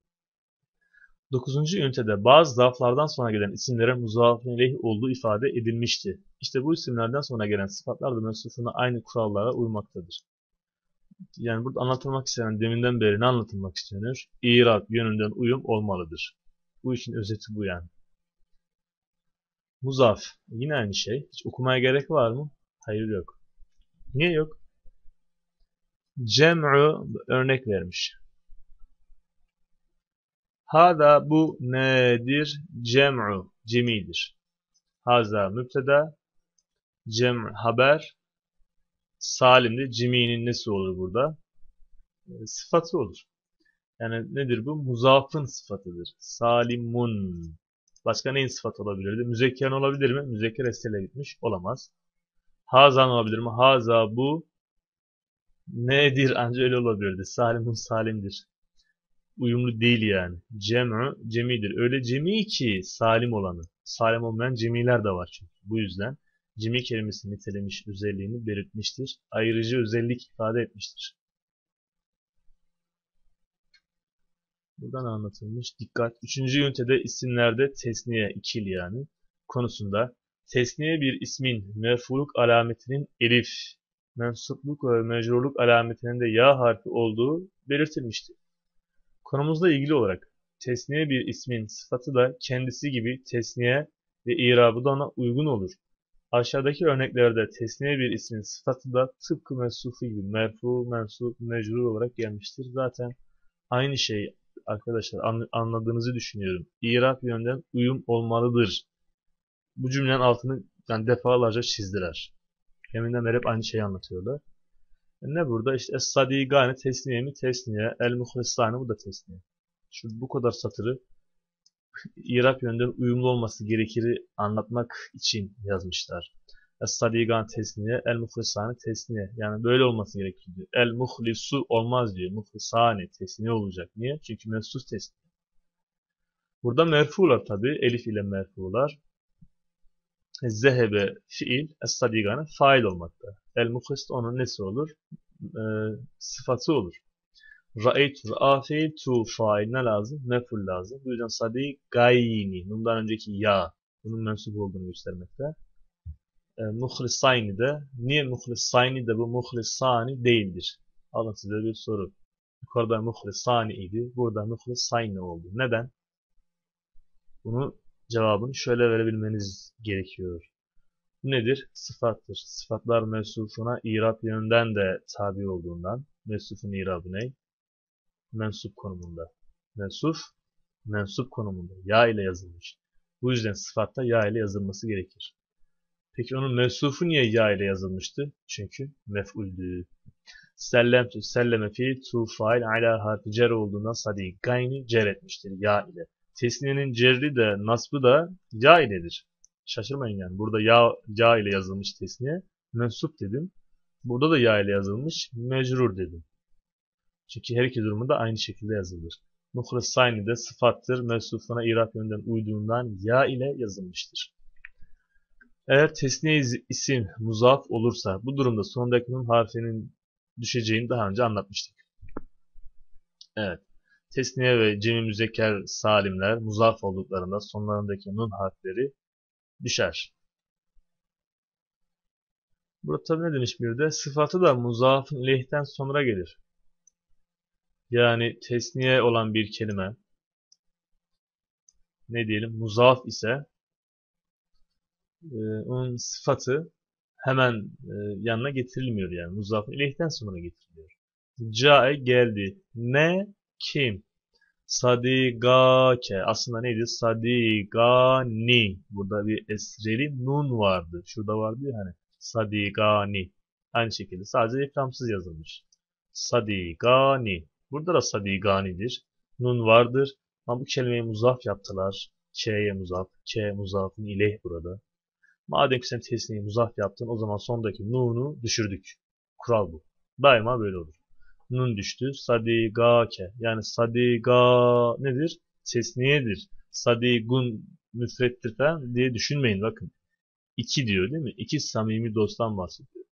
9. ünitede bazı zarflardan sonra gelen isimlerin muzaf ileyh olduğu ifade edilmişti. İşte bu isimlerden sonra gelen sıfatlar da mevsufuna aynı kurallara uymaktadır. Yani burada anlatılmak istenen deminden beri ne anlatılmak istenir? İrab yönünden uyum olmalıdır. Bu işin özeti bu yani. Muzaf. Yine aynı şey. Hiç okumaya gerek var mı? Hayır yok. Niye yok? Cem'u örnek vermiş. Hada bu nedir? Cem'u. Cemidir. Haza mübteda. Cem haber. Salim'de ceminin nesi olur burada? Sıfatı olur. Yani nedir bu? Muzafın sıfatıdır. Salimun. Başka neyin sıfatı olabilirdi? Müzekker olabilir mi? Müzekker esele gitmiş. Olamaz. Hazan olabilir mi? Haza bu nedir? Ancak öyle olabilirdi. Salimun salimdir. Uyumlu değil yani. Cem'u cemidir. Öyle cemi ki salim olanı. Salim olmayan cemiler de var çünkü. Bu yüzden cemi kelimesini nitelemiş özelliğini belirtmiştir. Ayrıcı özellik ifade etmiştir. Buradan anlatılmış. Dikkat. 3. ünitede isimlerde tesniye, ikil yani konusunda tesniye bir ismin merfuluk alametinin elif, mensupluk ve mecrurluk alametinin de ya harfi olduğu belirtilmiştir. Konumuzla ilgili olarak tesniye bir ismin sıfatı da kendisi gibi tesniye ve irabı da ona uygun olur. Aşağıdaki örneklerde tesniye bir ismin sıfatı da tıpkı mensufu gibi merfu, mensup, mecrur olarak gelmiştir. Zaten aynı şey arkadaşlar anladığınızı düşünüyorum. İrab yönden uyum olmalıdır. Bu cümlenin altını yani defalarca çizdiler. Deminden beri hep aynı şeyi anlatıyorlar. Ne burada? İşte Es-Sadigani tesniye mi? Tesniye. El-Muhlisani bu da tesniye. Bu kadar satırı İrab yönden uyumlu olması gerekir anlatmak için yazmışlar. Es-sadigan tesniye, el-muhlisani tesniye. Yani böyle olması gerekir diyor. El-muhlisu olmaz diyor. Muhlisani tesniye olacak. Niye? Çünkü mefsus tesniye. Burada merfular tabi. Elif ile merfular. Zehebe fiil, es-sadigane fail olmakta. El-muhlis onun nesi olur? E, sıfatı olur. Ra'eytu, ra'a fiil, tu fail ne lazım? Mef'ul lazım. Bu yüzden sadigayni. Bundan önceki ya. Bunun mensup olduğunu göstermekte. Muhlisayni de. Niye muhlisayni de bu muhlisani değildir? Alın size bir soru. Yukarıda muhlisani idi. Burada muhlisayni oldu. Neden? Bunu cevabını şöyle verebilmeniz gerekiyor. Bu nedir? Sıfattır. Sıfatlar mevsufuna irab yönünden de tabi olduğundan. Mevsufun irabı ne? Mensup konumunda. Mensup konumunda. Ya ile yazılmış. Bu yüzden sıfatta ya ile yazılması gerekir. Peki onun mevsufu niye ya ile yazılmıştı? Çünkü mef'uldü. Sellemtü, selleme fi tu fail ala harfi cer olduğundan sadigayni cer etmiştir ya ile. Tesniyenin cerri de nasbı da ya iledir. Şaşırmayın yani. Burada ya ile yazılmış tesniye. Mensup dedim. Burada da ya ile yazılmış. Mecrur dedim. Çünkü her iki durumda aynı şekilde yazılır. Muhlisayni de sıfattır. Mevsufuna irab yönünden uyduğundan ya ile yazılmıştır. Eğer tesniye isim muzaf olursa bu durumda sonundaki nun harfinin düşeceğini daha önce anlatmıştık. Evet. Tesniye ve cem-i müzekker salimler muzaf olduklarında sonlarındaki nun harfleri düşer. Burada tabi ne demiş bir de? Sıfatı da muzafın ileyhten sonra gelir. Yani tesniye olan bir kelime ne diyelim muzaf ise onun sıfatı hemen yanına getirilmiyor yani. Muzafın ileyhten sonra getiriliyor. Cae geldi. Ne? Kim? Sadigake. Aslında neydi? Sadigani. Burada bir esreli nun vardı. Şurada vardı ya hani. Sadigani. Aynı şekilde sadece ikramsız yazılmış. Sadigani. Burada da sadiganidir. Nun vardır. Ama bu kelimeyi muzaf yaptılar. K'ye muzaf. K muzafın ileyh burada. Madem ki sen tesniyeyi muzaf yaptın o zaman sondaki nunu düşürdük. Kural bu. Daima böyle olur. Nun düştü. Sadigake. Yani sadiga nedir? Tesniyedir. Sadigun müfrettir falan diye düşünmeyin bakın. İki diyor değil mi? İki samimi dosttan bahsediyor.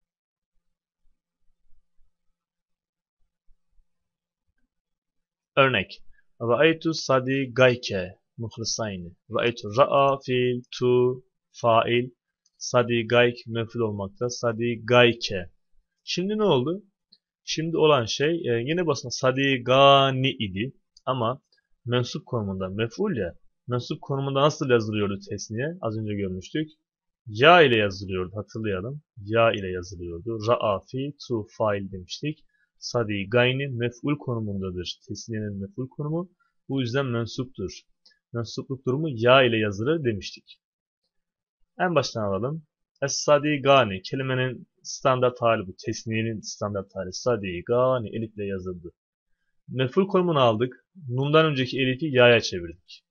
Örnek. Ra'aytu sadigayke muhlisayni. Ra'aytu ra'a fiil tu fail. Sadigayk mef'ul olmakta. Sadigayke. Şimdi ne oldu? Şimdi olan şey yine basına sadigani idi ama mensup konumunda mef'ul ya. Mensup konumunda nasıl yazılıyordu tesniye? Az önce görmüştük. Ya ile yazılıyordu hatırlayalım. Ya ile yazılıyordu. Ra'a fi tu fail demiştik. Sadigayni mef'ul konumundadır. Tesniyenin mef'ul konumu. Bu yüzden mensuptur. Mensupluk durumu ya ile yazılır demiştik. En baştan alalım. Es-sadigani kelimenin standart hali bu. Tesniyenin standart hali. Sadigani elifle yazıldı. Mef'ul konumunu aldık. Nundan önceki elifi ya'ya çevirdik.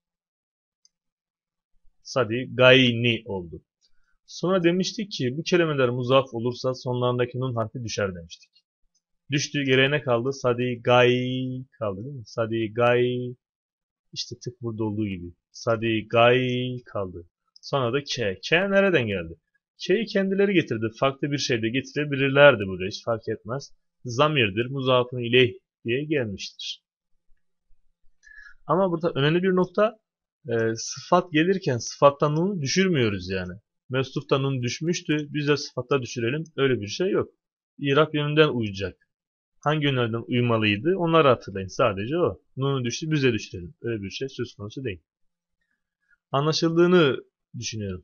Sadigayni oldu. Sonra demiştik ki bu kelimeler muzaf olursa sonlarındaki nun harfi düşer demiştik. Düştü geriye ne kaldı? Sadigay kaldı değil mi? Sadigay işte tık burada olduğu gibi. Sadigay kaldı. Sonra da K. K nereden geldi? K'yi kendileri getirdi. Farklı bir şey de getirebilirlerdi burada. Hiç fark etmez. Zamirdir. Muzafın ileyh diye gelmiştir. Ama burada önemli bir nokta sıfat gelirken sıfattan nunu düşürmüyoruz yani. Mevsuftan nun düşmüştü. Biz de sıfatta düşürelim. Öyle bir şey yok. İrab yönünden uyacak. Hangi yönlerden uymalıydı? Onları hatırlayın. Sadece o. Nunu düştü. Bize düşürelim. Öyle bir şey söz konusu değil. Anlaşıldığını düşünüyorum.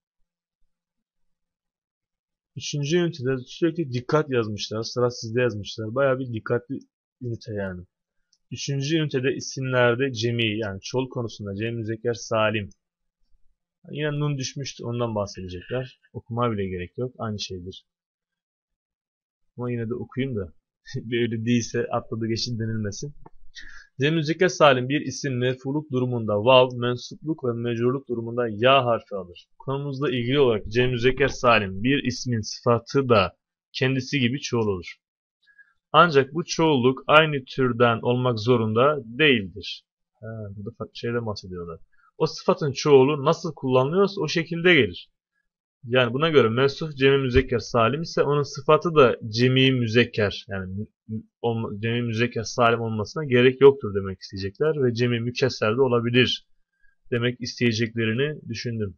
Üçüncü ünitede sürekli dikkat yazmışlar. Sıra sizde yazmışlar. Bayağı bir dikkatli ünite yani. Üçüncü ünitede isimlerde cemi yani çoğul konusunda cem müzekker salim. Yine nun düşmüştü. Ondan bahsedecekler. Okuma bile gerek yok. Aynı şeydir. Ama yine de okuyayım da. Böyle değilse atladı geçin denilmesin. Cem müzekker salim bir isim merfuluk durumunda vav, mensupluk ve mecrurluk durumunda ya harfi alır. Konumuzla ilgili olarak cem müzekker salim bir ismin sıfatı da kendisi gibi çoğul olur. Ancak bu çoğulluk aynı türden olmak zorunda değildir. Burada farklı şeyden bahsediyorlar. O sıfatın çoğulu nasıl kullanılıyorsa o şekilde gelir. Yani buna göre mensuf cemi müzekker salim ise onun sıfatı da cemi müzekker, yani cemi müzekker salim olmasına gerek yoktur demek isteyecekler ve cemi mükesser de olabilir demek isteyeceklerini düşündüm.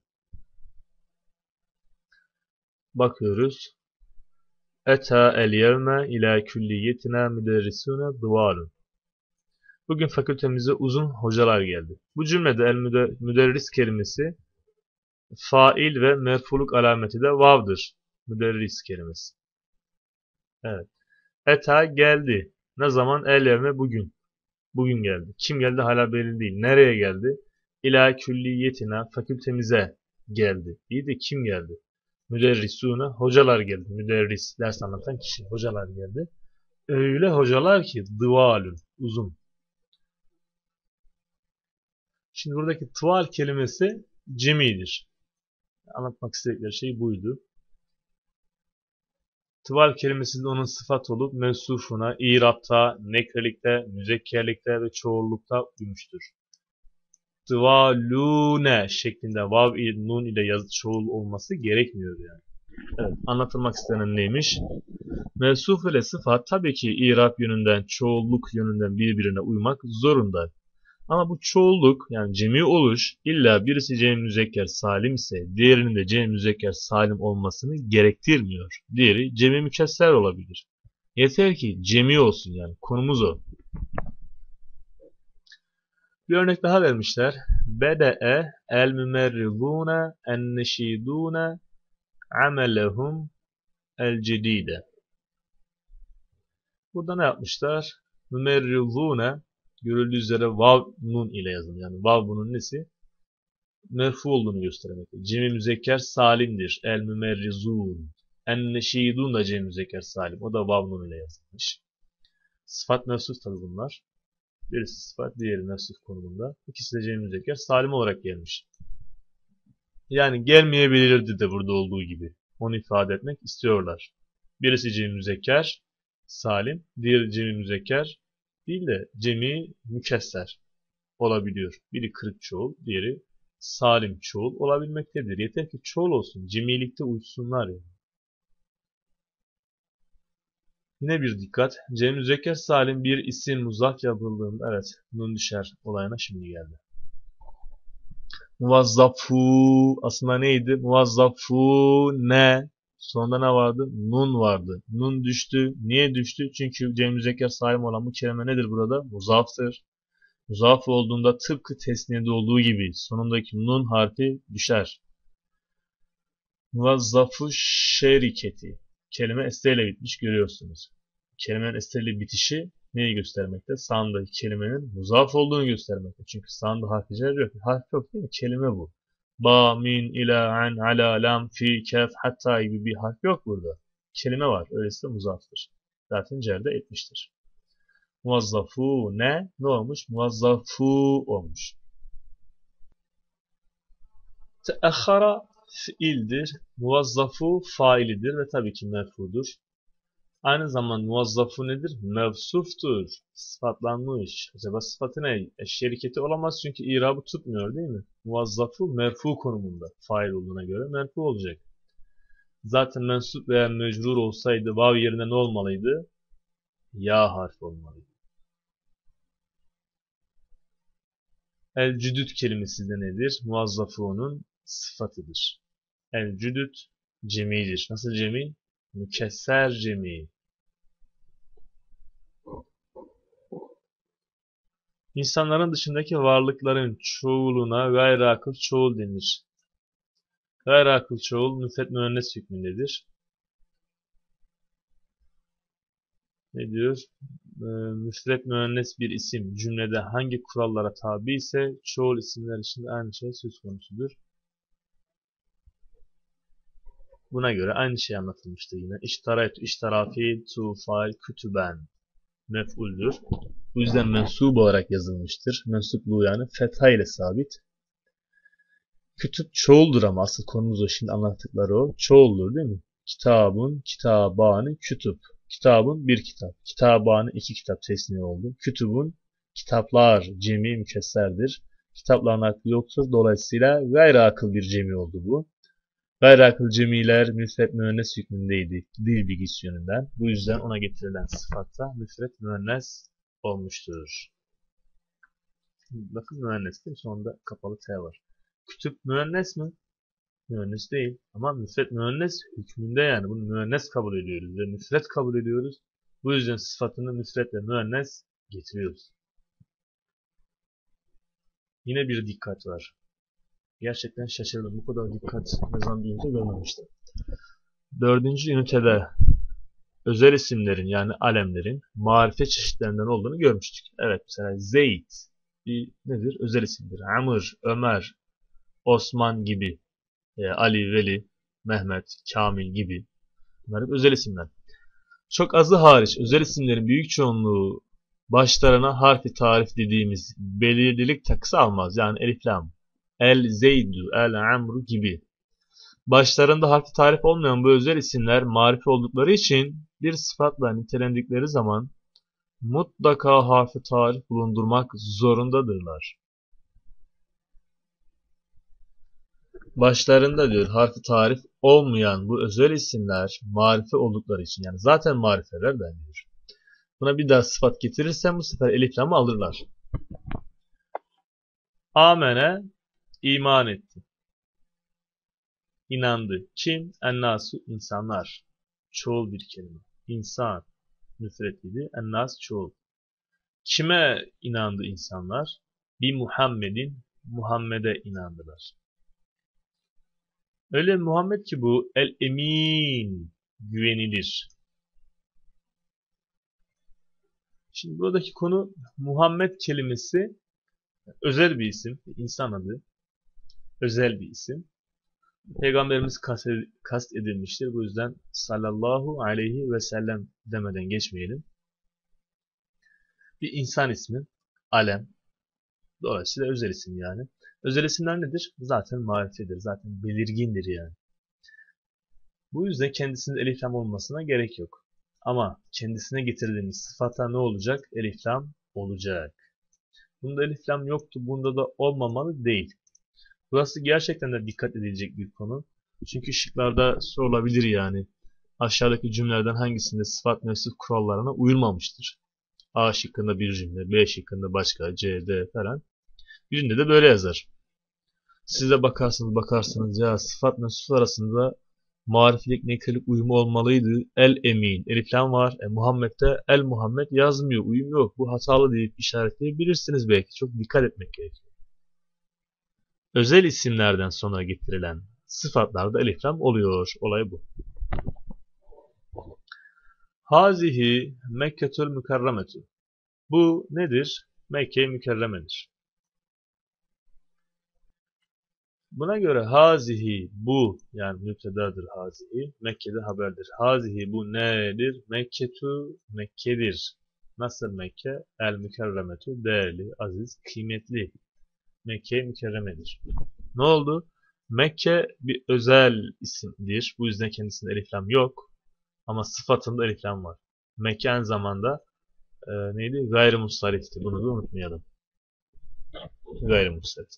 Bakıyoruz. Eta el yevme ila külliyetina müderrisune dıvalun. Bugün fakültemize uzun hocalar geldi. Bu cümlede el müderris kelimesi fail ve merfuluk alameti de vav'dır. Müderris kelimesi. Evet. Eta geldi. Ne zaman? El yevme bugün. Bugün geldi. Kim geldi hala belli değil. Nereye geldi? İlâ külliyetina fakültemize geldi. İyi de kim geldi? Müderrisûne hocalar geldi. Müderris ders anlatan kişi. Hocalar geldi. Öyle hocalar ki dıvalün uzun. Şimdi buradaki tıval kelimesi cemidir. Anlatmak istedikleri şey buydu. Tıval kelimesi de onun sıfat olup mensufuna, irapta, nekrelikte, müzekkerlikte ve çoğullukta uymuştur. Tıvalune şeklinde vav ile nun ile yazı çoğul olması gerekmiyor yani. Evet, anlatılmak istenen neymiş? Mevsuf ile sıfat tabii ki irap yönünden, çoğulluk yönünden birbirine uymak zorunda. Ama bu çoğulluk yani cemi oluş illa birisi cem müzekker salim ise diğerinin de cem müzekker salim olmasını gerektirmiyor. Diğeri cemi mükesser olabilir. Yeter ki cemi olsun yani konumuz o. Bir örnek daha vermişler. Bede'e el mümerrizune en neşidune amelehum el cedide. Burada ne yapmışlar? Mümerrizune görüldüğü üzere vav nun ile yazılır. Yani vav bunun nesi? Merfu olduğunu göstermekte. Cemi müzekker salimdir. El mümerrizun. En neşidun da cemi müzekker salim. O da vav nun ile yazılmış. Sıfat mevsuf tabi bunlar. Birisi sıfat, diğeri mevsuf konumunda. İkisi de cemi müzekker salim olarak gelmiş. Yani gelmeyebilirdi de burada olduğu gibi. Onu ifade etmek istiyorlar. Birisi cemi müzekker salim, diğeri cemi müzekker değil de cemi mükesser olabiliyor. Biri kırık çoğul, diğeri salim çoğul olabilmektedir. Yeter ki çoğul olsun, cemilikte uysunlar yani. Yine bir dikkat. Cem müzekker salim bir isim muzaf yapıldığında evet nun düşer olayına şimdi geldi. Muvazzafu aslında neydi? Muvazzafu ne? Sonunda ne vardı? Nun vardı. Nun düştü. Niye düştü? Çünkü cem müzekker salim olan bu kelime nedir burada? Muzaftır. Muzaf olduğunda tıpkı tesniyede olduğu gibi sonundaki nun harfi düşer. Muvazzafu şeriketi. Kelime esreyle bitmiş görüyorsunuz. Kelimenin esreyle bitişi neyi göstermekte? Sağındaki kelimenin muzaf olduğunu göstermekte. Çünkü sağında harf yok. Harf yok değil mi? Kelime bu. Ba, min, ila, an, ala, lam, fi, kef, hatta gibi bir harf yok burada. Kelime var. Öyleyse muzaftır. Zaten cerde etmiştir. Muvazzafu ne olmuş? Muvazzafu olmuş. Teahhara fiildir. Muvazzafu failidir ve tabii ki merfudur. Aynı zamanda muvazzafu nedir? Mevsuftur. Sıfatlanmış. Acaba sıfatı ne? Şeriketi olamaz çünkü irabı tutmuyor değil mi? Muvazzafu merfu konumunda. Fail olduğuna göre merfu olacak. Zaten mensup veya mecrur olsaydı vav yerine ne olmalıydı? Ya harfi olmalıydı. El cüdüt kelimesi de nedir? Muvazzafu'nun sıfatıdır. El cüdüt cemidir. Nasıl cemi? Mükesser cemi. İnsanların dışındaki varlıkların çoğuluna gayriakıl çoğul denir. Gayriakıl çoğul müfret müennes hükmündedir. Ne diyor? Müfret müennes bir isim cümlede hangi kurallara tabi ise çoğul isimler için de aynı şey söz konusudur. Buna göre aynı şey anlatılmıştır yine. İştaraytu, iştarafi, tu, fail, kütüben. mef'uldür. Bu yüzden mensup olarak yazılmıştır. Mensupluğu yani fetha ile sabit. Kütüp çoğuldur ama asıl konumuz o, şimdi anlattıkları o. Çoğuldur değil mi? Kitabın, kitabani, kütüp. Kitabın bir kitap. Kitabani iki kitap tesniye oldu. Kütübün kitaplar cemi mükesserdir. Kitapların aklı yoktur. Dolayısıyla gayri akıl bir cemi oldu bu. Gayri akıl cemiler müfret müennes hükmündeydi dil bilgisi yönünden. Bu yüzden ona getirilen sıfatta müfret müennes olmuştur. Bakın müennes değil mi? Sonunda kapalı T var. Kütüp müennes mi? Müennes değil. Ama müfret müennes hükmünde, yani bunu müennes kabul ediyoruz ve müfret kabul ediyoruz. Bu yüzden sıfatını müfret ve müennes getiriyoruz. Yine bir dikkat var. Gerçekten şaşırdım. Bu kadar dikkat yazan bir ünite görmemiştim. 4. ünitede özel isimlerin yani alemlerin marife çeşitlerinden olduğunu görmüştük. Evet, mesela Zeyd bir nedir? Özel isimdir. Amr, Ömer, Osman gibi, Ali, Veli, Mehmet, Kamil gibi. Bunlar hep özel isimler. Çok azı hariç özel isimlerin büyük çoğunluğu başlarına harfi tarif dediğimiz belirlilik takısı almaz. Yani elif lam, el zeydu, el amru gibi. Başlarında harfi tarif olmayan bu özel isimler marife oldukları için bir sıfatla nitelendikleri zaman mutlaka harfi tarif bulundurmak zorundadırlar. Başlarında diyor harfi tarif olmayan bu özel isimler marife oldukları için, yani zaten marifeler de diyor. Buna bir daha sıfat getirirsen bu sefer elif lamı alırlar. Amene iman etti. İnandı. Kim? Ennasu insanlar. Çoğul bir kelime. İnsan müfret idi. Ennas çoğul. Kime inandı insanlar? Bir Muhammed'in, Muhammed'e inandılar. Öyle Muhammed ki bu el-emin, güvenilir. Şimdi buradaki konu Muhammed kelimesi özel bir isim, insan adı, özel bir isim. Peygamberimiz kast edilmiştir. Bu yüzden sallallahu aleyhi ve sellem demeden geçmeyelim. Bir insan ismi, alem. Dolayısıyla özel isim yani. Özel isimler nedir? Zaten marifedir, zaten belirgindir yani. Bu yüzden kendisinin elif lam olmasına gerek yok. Ama kendisine getirdiğimiz sıfata ne olacak? Elif lam olacak. Bunda elif lam yoktu, bunda da olmamalı değil. Burası gerçekten de dikkat edilecek bir konu. Çünkü şıklarda sorulabilir yani. Aşağıdaki cümlelerden hangisinde sıfat mevsuf kurallarına uyulmamıştır? A şıkkında bir cümle, B şıkkında başka, C, D falan. Birinde de böyle yazar. Siz de bakarsınız ya sıfat mevsuf arasında marifelik nekrelik uyumu olmalıydı. El emin, elif lam var. Muhammed'de el Muhammed yazmıyor, uyum yok. Bu hatalı deyip işaretleyebilirsiniz belki. Çok dikkat etmek gerekiyor. Özel isimlerden sonra getirilen sıfatlarda elif lam oluyor. Olay bu. Hazihi Mekketul Mükerremetü. Bu nedir? Mekke-i Mükerremedir. Buna göre hazihi bu, yani müptedadır hazihi, Mekke'de haberdir. Hazihi bu nedir? Mekketu Mekke'dir. Nasıl Mekke? El Mükerremetü değerli, aziz, kıymetli. Mekke mükerremedir. Ne oldu? Mekke bir özel isimdir. Bu yüzden kendisinde elif lam yok. Ama sıfatında elif lam var. Mekke aynı zamanda neydi? Gayrimustarifti. Bunu da unutmayalım. Gayrimustarifti.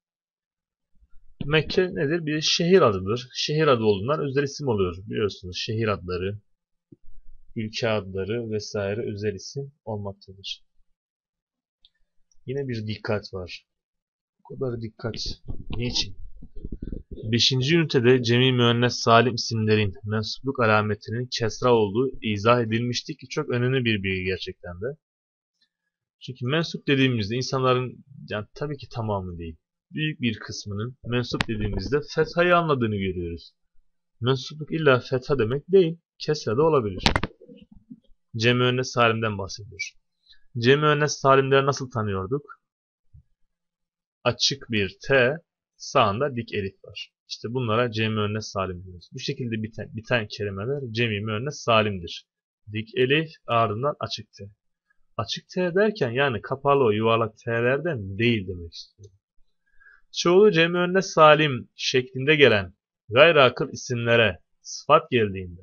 Mekke nedir? Bir şehir adıdır. Şehir adı olduğundan özel isim oluyor. Biliyorsunuz şehir adları, ülke adları vesaire özel isim olmaktadır. Yine bir dikkat var. Bu kadar dikkat. Niçin? 5. ünitede cemi müennes salim isimlerin mensupluk alametinin kesra olduğu izah edilmişti ki çok önemli bir bilgi gerçekten de. Çünkü mensup dediğimizde insanların, yani tabii ki tamamı değil, büyük bir kısmının mensup dediğimizde fethayı anladığını görüyoruz. Mensupluk illa fetha demek değil, kesra da olabilir. Cemi müennes salimden bahsediyor. Cemi müennes salimleri nasıl tanıyorduk? Açık bir T, sağında dik elif var. İşte bunlara cemi müennes salim diyoruz. Bu şekilde biten kelimeler cemi müennes salimdir. Dik elif ardından açık T. Açık T derken yani kapalı o yuvarlak T'lerden değil demek istiyorum. Çoğulu cemi önüne salim şeklinde gelen gayri akıl isimlere sıfat geldiğinde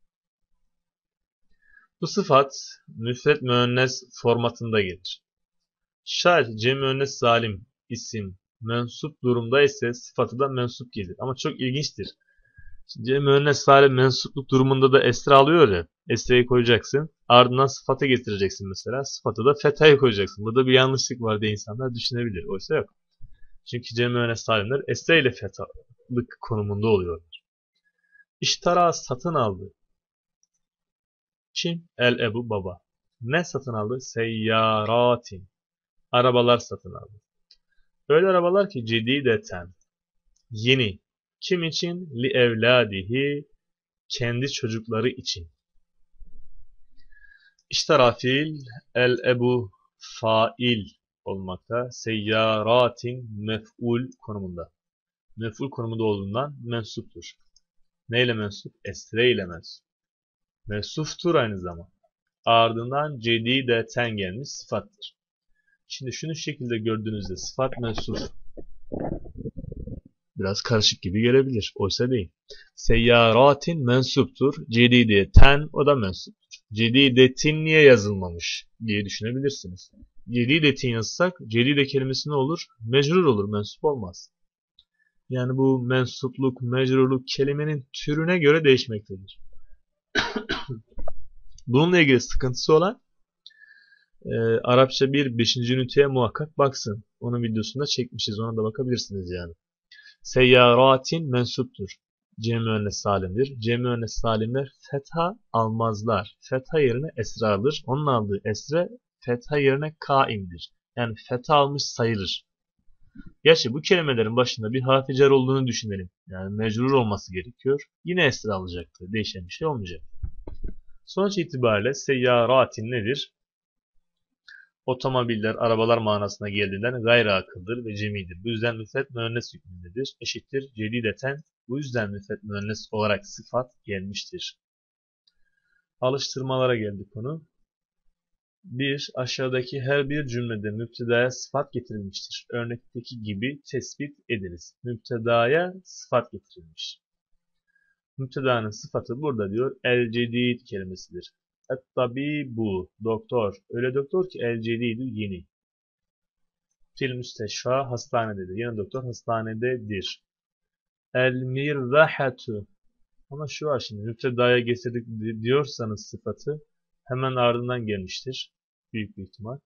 bu sıfat müfret müennes formatında gelir. Şayet cemi önüne salim isim mensup durumda ise sıfatı da mensup gelir. Ama çok ilginçtir. Cem önüne salim mensupluk durumunda da esre alıyor ya. Esreyi koyacaksın. Ardından sıfatı getireceksin mesela. Sıfatı da fethayı koyacaksın. Burada bir yanlışlık var diye insanlar düşünebilir. Oysa yok. Çünkü cem önüne salimler esre ile fethalık konumunda oluyorlar. İştara satın aldı. Kim? El Ebu baba. Ne satın aldı? Seyyaratin. Arabalar satın aldı. Öyle arabalar ki cedideten. Yeni. Kim için? Li evladihi. Kendi çocukları için. İştara fiil el ebu fail olmakta. Seyyaratin mef'ul konumunda. Mef'ul konumunda olduğundan mensuptur. Neyle mensup? Esre ile mensup. Mensuftur aynı zamanda. Ardından cedideten gelmiş sıfattır. Şimdi şunu şekilde gördüğünüzde sıfat mensup biraz karışık gibi gelebilir. Oysa değil. Seyyaratin mensuptur. Cedideten o da mensuptur. Cedidetin niye yazılmamış diye düşünebilirsiniz. Cedidetin yazsak cedide kelimesi ne olur? Mecrur olur, mensup olmaz. Yani bu mensupluk, mecrurluk kelimenin türüne göre değişmektedir. Bununla ilgili sıkıntısı olan Arapça 1 5. üniteye muhakkak baksın. Onun videosunda çekmişiz. Ona da bakabilirsiniz yani. Seyyaratin mensuptur. Cem müennes salimdir. Cem müennes salimler fetha almazlar. Fetha yerine esra alır. Onun aldığı esre fetha yerine kaimdir. Yani fetha almış sayılır. Gerçi bu kelimelerin başında bir harf cer olduğunu düşünelim. Yani mecrur olması gerekiyor. Yine esra alacaktır. Değişen bir şey olmayacak. Sonuç itibariyle seyyaratin nedir? Otomobiller, arabalar manasına geldiğinden gayri akıldır ve cemidir. Bu yüzden müfret müennes hükmündedir. Eşittir cedideten. Bu yüzden müfret müennes olarak sıfat gelmiştir. Alıştırmalara geldi konu. 1. Aşağıdaki her bir cümlede müptedaya sıfat getirilmiştir. Örnekteki gibi tespit ediniz. Müptedaya sıfat getirilmiş. Müptedanın sıfatı burada diyor el cedid kelimesidir. Et-tabibu, doktor. Öyle doktor ki el cedidu yeni. Fil müsteşfa hastanededir. Yani doktor hastanededir. El mirvahatu. Ama şu var şimdi müptedaya getirdik diyorsanız sıfatı hemen ardından gelmiştir. Büyük bir ihtimal.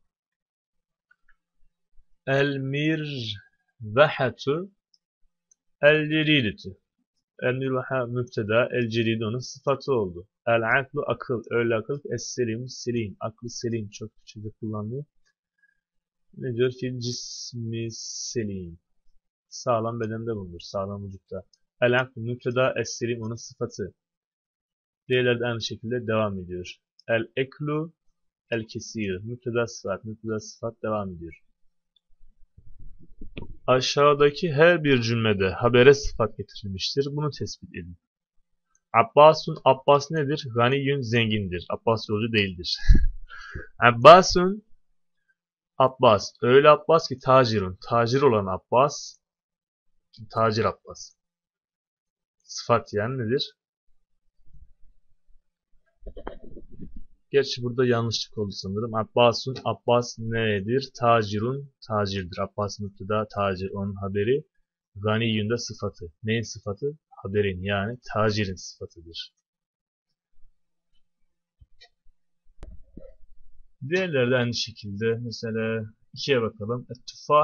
El mirvahatu el ceridatu. El mirvaha müpteda, el cerid onun sıfatı oldu. El aklu akıl, öyle akıl. Es selim, selim. Aklı selim çok Türkçe'de kullanılıyor. Ne diyor? Fil cismi selim. Sağlam bedende bulunur. Sağlam vücutta. El aklu müpteda, es selim onun sıfatı. Diğerleri de aynı şekilde devam ediyor. El eklu, el kesir. Müpteda sıfat, müpteda sıfat devam ediyor. Aşağıdaki her bir cümlede habere sıfat getirilmiştir. Bunu tespit edin. Abbasun, Abbas nedir? Ganiyün zengindir. Abbas yolcu değildir. Abbasun, Abbas. Öyle Abbas ki tacirun. Tacir olan Abbas. Tacir Abbas. Sıfat yani nedir? Gerçi burada yanlışlık oldu sanırım. Abbasun, Abbas nedir? Tacirun, tacirdir. Abbas müpteda, tacir onun haberi. Ganiyün de sıfatı. Neyin sıfatı? Haberin yani tacirin sıfatıdır. Diğerleri de aynı şekilde. Mesela ikiye bakalım. Tufah,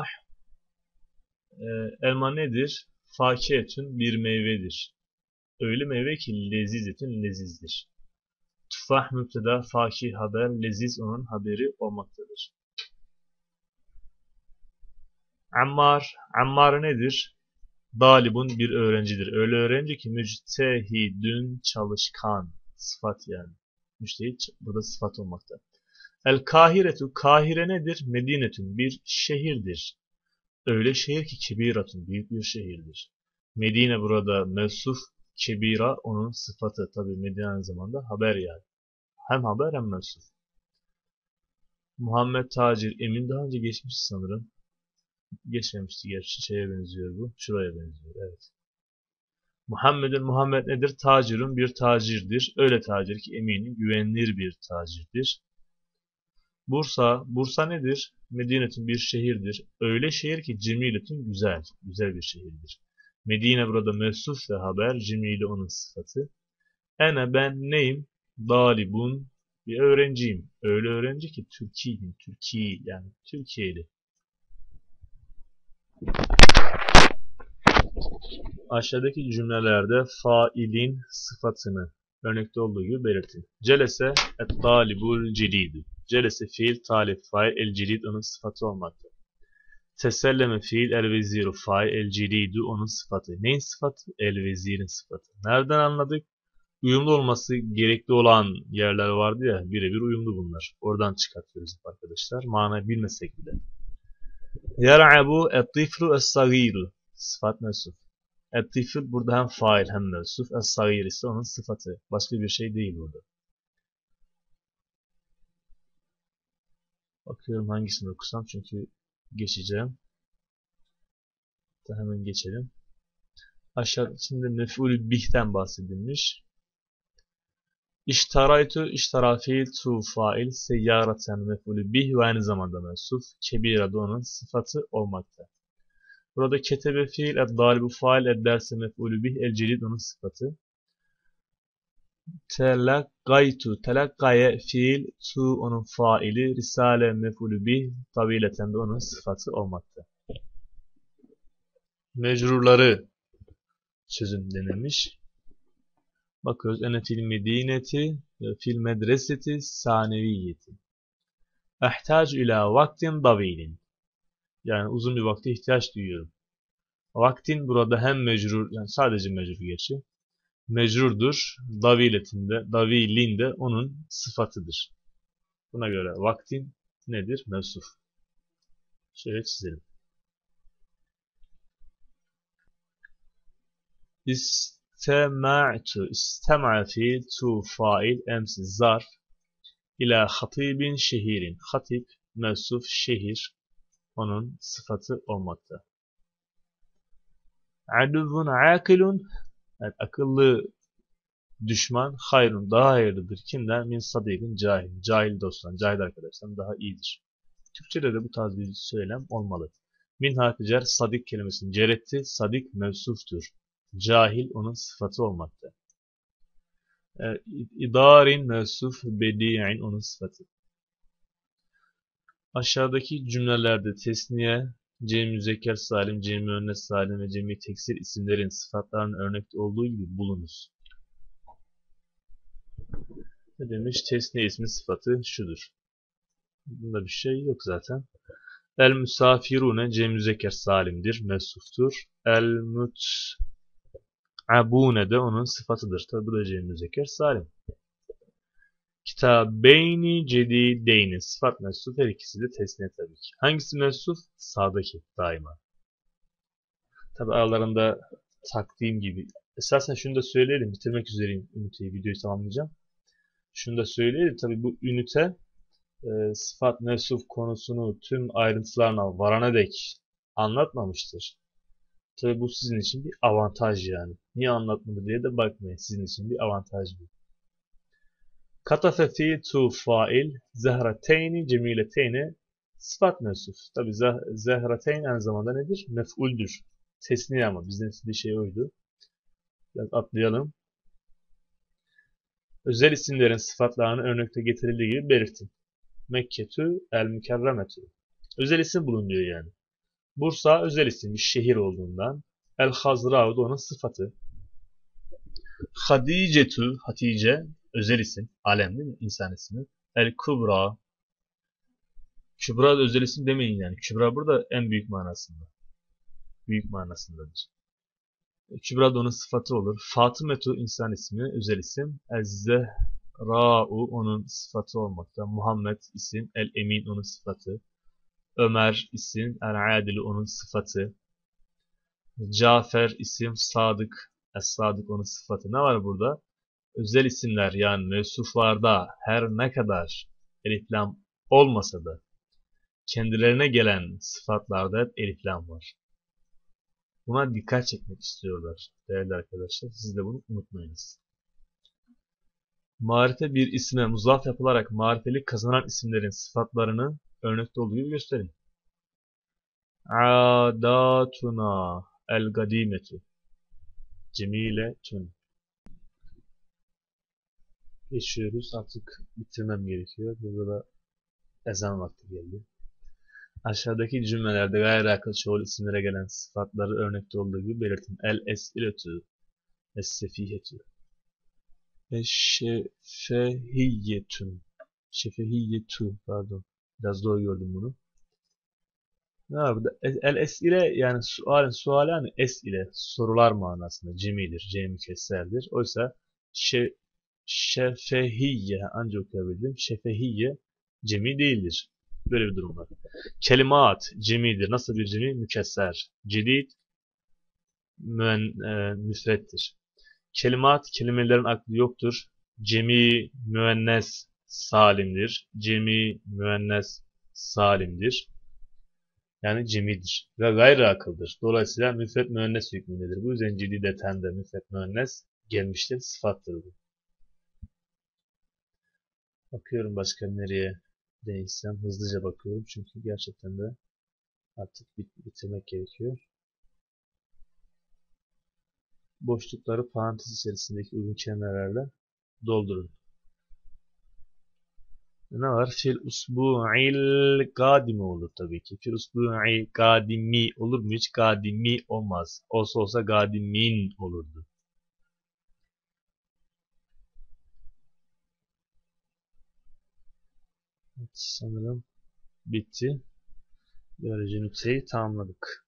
elma nedir? Fakiyetün bir meyvedir. Öyle meyve ki lezizetün lezizdir. Tufah müpteda, fakih haber, leziz onun haberi olmaktadır. Ammar, Ammar nedir? Dalibun bir öğrencidir. Öyle öğrenci ki müctehidün çalışkan. Sıfat yani. Müçtehit burada sıfat olmakta. El Kahiretu, Kahire nedir? Medinetün bir şehirdir. Öyle şehir ki kebiratun büyük bir şehirdir. Medine burada mevsuf, kebira onun sıfatı. Tabi Medine aynı zamanda haber yani. Hem haber hem mevsuf. Muhammed tacir, emin daha önce geçmiş sanırım. Geçmemişti gerçi. Şeye benziyor bu. Şuraya benziyor. Evet. Muhammed nedir? Tacirun bir tacirdir. Öyle tacir ki eminim güvenilir bir tacirdir. Bursa nedir? Medine'tin bir şehirdir. Öyle şehir ki cemiletün güzel. Güzel bir şehirdir. Medine burada mevsuf ve haber. Cemile onun sıfatı. Ben neyim? Dalibun bir öğrenciyim. Öyle öğrenci ki Türkiye yani Türkiye'li. Aşağıdaki cümlelerde failin sıfatını örnekte olduğu gibi belirtin. Celese et-talibul celidu. Celese fiil, talip fail, el-celid onun sıfatı olmakta. Teselleme fiil, el-veziru fail, el-celidu onun sıfatı. Neyin sıfatı? El-vezirin sıfatı. Nereden anladık? Uyumlu olması gerekli olan yerler vardı ya, birebir uyumlu bunlar. Oradan çıkartıyoruz arkadaşlar. Manayı bilmesek bile. Yar'abu et-tiflu es-sagiru. Sıfat mevsuf. Et-tifl burada hem fail hem mevsuf. Es-sagir ise onun sıfatı. Başka bir şey değil burada. Bakıyorum hangisini okusam çünkü geçeceğim. Hemen geçelim. Aşağıda şimdi mef'ul bih'ten bahsedilmiş. İştara fiil tu fail seyyaraten mef'ulü bih ve aynı zamanda mevsuf. Kebira da onun sıfatı olmakta. Burada ketebe fiil eddalibu fail edderse mef'ulü bih el celid onun sıfatı. Telakkaye fiil tu onun faili risale mef'ulü bih tabileten de onun sıfatı olmakta. Mecrurları çözüm denilmiş. Bakıyoruz. Ene fil medineti fil medreseti saneviyeti. Ehtac ila vaktin davilin. Yani uzun bir vakte ihtiyaç duyuyorum. Vaktin burada hem mecrur, yani sadece mecrur gerçi. Mecrurdur. Davilin de onun sıfatıdır. Buna göre vaktin nedir? Mevsuf. Şöyle çizelim. İstema'a fiil tu fail emsi zarf ila hatibin şehirin. Hatip mevsuf şehir onun sıfatı olmakta. Aduvun akilun yani akıllı düşman hayrun daha hayırlıdır. Kimden? Min sadikin cahil. Cahil dosttan, cahil arkadaştan daha iyidir. Türkçede de bu tarz bir söylem olmalı. Min harficer sadik kelimesini ceretti. Sadik mevsuftur. Cahil onun sıfatı olmakta. İdarin mevsuf bedi'in onun sıfatı. Aşağıdaki cümlelerde tesniye, cem müzekker salim, cem müennes salim ve cem teksir isimlerin sıfatlarının örnekte olduğu gibi bulunuz. Ne demiş? Tesniye ismi sıfatı şudur. Bunda bir şey yok zaten. El müsafirune cem müzekker salimdir, mevsuftur. El mut'abune de onun sıfatıdır. Tabi bu da cem müzekker salim. Kitabeyni cedideyni sıfat mevsuf, her ikisi de tesniye tabii ki. Hangisi mevsuf? Sağdaki daima. Tabi aralarında takdim gibi. Esasen şunu da söyleyelim, bitirmek üzereyim üniteyi, videoyu tamamlayacağım. Şunu da söyleyelim, tabi bu ünite sıfat mevsuf konusunu tüm ayrıntılarına varana dek anlatmamıştır. Tabi bu sizin için bir avantaj yani. Niye anlatmadı diye de bakmayın, sizin için bir avantaj bu. Katafe fi tu fail zehrateyni cemileteyni sıfat mevsuf. Tabi zehrateyn aynı zamanda nedir? Mef'uldür. Tesniye ama bizden istediği şey oydu. Biraz atlayalım. Özel isimlerin sıfatlarını örnekte getirildiği gibi belirtin. Mekke'tü el mükerremetü. Özel isim bulunuyor yani. Bursa özel isim bir şehir olduğundan. El Hazra'u da onun sıfatı. Hadice'tü Hatice özel isim. Alem değil mi? İnsan ismi. El Kubra. Kübra da özel isim demeyin yani. Kübra burada en büyük manasında. Büyük manasındadır. Kübra da onun sıfatı olur. Fatımetu insan ismi, özel isim. El-Zehra'u onun sıfatı olmakta. Muhammed isim, El-Emin onun sıfatı. Ömer isim, El-Adil onun sıfatı. Cafer isim, Sadık, Es-Sadık onun sıfatı. Ne var burada? Özel isimler yani mevsuflarda her ne kadar elif lam olmasa da kendilerine gelen sıfatlarda hep elif lam var. Buna dikkat çekmek istiyorlar değerli arkadaşlar. Siz de bunu unutmayınız. Marife bir isme muzaf yapılarak marifelik kazanan isimlerin sıfatlarını örnekte olduğu gibi gösterin. Adatuna el-gadimetu cemiletun. Geçiyoruz. Artık bitirmem gerekiyor. Burada da ezan vakti geldi. Aşağıdaki cümlelerde gayri akıl çoğul isimlere gelen sıfatları örnekte olduğu gibi belirtin. El-es'iletu, es-sefihetu, eş-şefehiyyetun, şefehiyyetu, pardon. Biraz doğru gördüm bunu. Ne var burada? El-es'ile yani sual yani es ile sorular manasında cemidir, cemi kesserdir. Oysa şefehiyye ancak okuyabildim. Şefehiyye cemi değildir. Böyle bir durum var. Kelimat cemidir. Nasıl bir cemi? Mükesser. Cedid müfrettir. Kelimat kelimelerin aklı yoktur. Cemi müennes salimdir. Cemi müennes salimdir. Yani cemidir. Ve gayri akıldır. Dolayısıyla müfret müennes hükmündedir. Bu yüzden cidideten de müfret müennes gelmiştir. Sıfattır bu. Bakıyorum başka nereye değinsem. Hızlıca bakıyorum. Çünkü gerçekten de artık bitirmek gerekiyor. Boşlukları parantez içerisindeki uygun kelimelerle doldurun. Ne var? Fil usbu'il kadimi olur tabii ki. Fil usbu'il kadimi olur mu hiç? Kadimi olmaz. Olsa olsa kadimin olurdu. Evet, sanırım bitti. Böylece nüteyi tamamladık.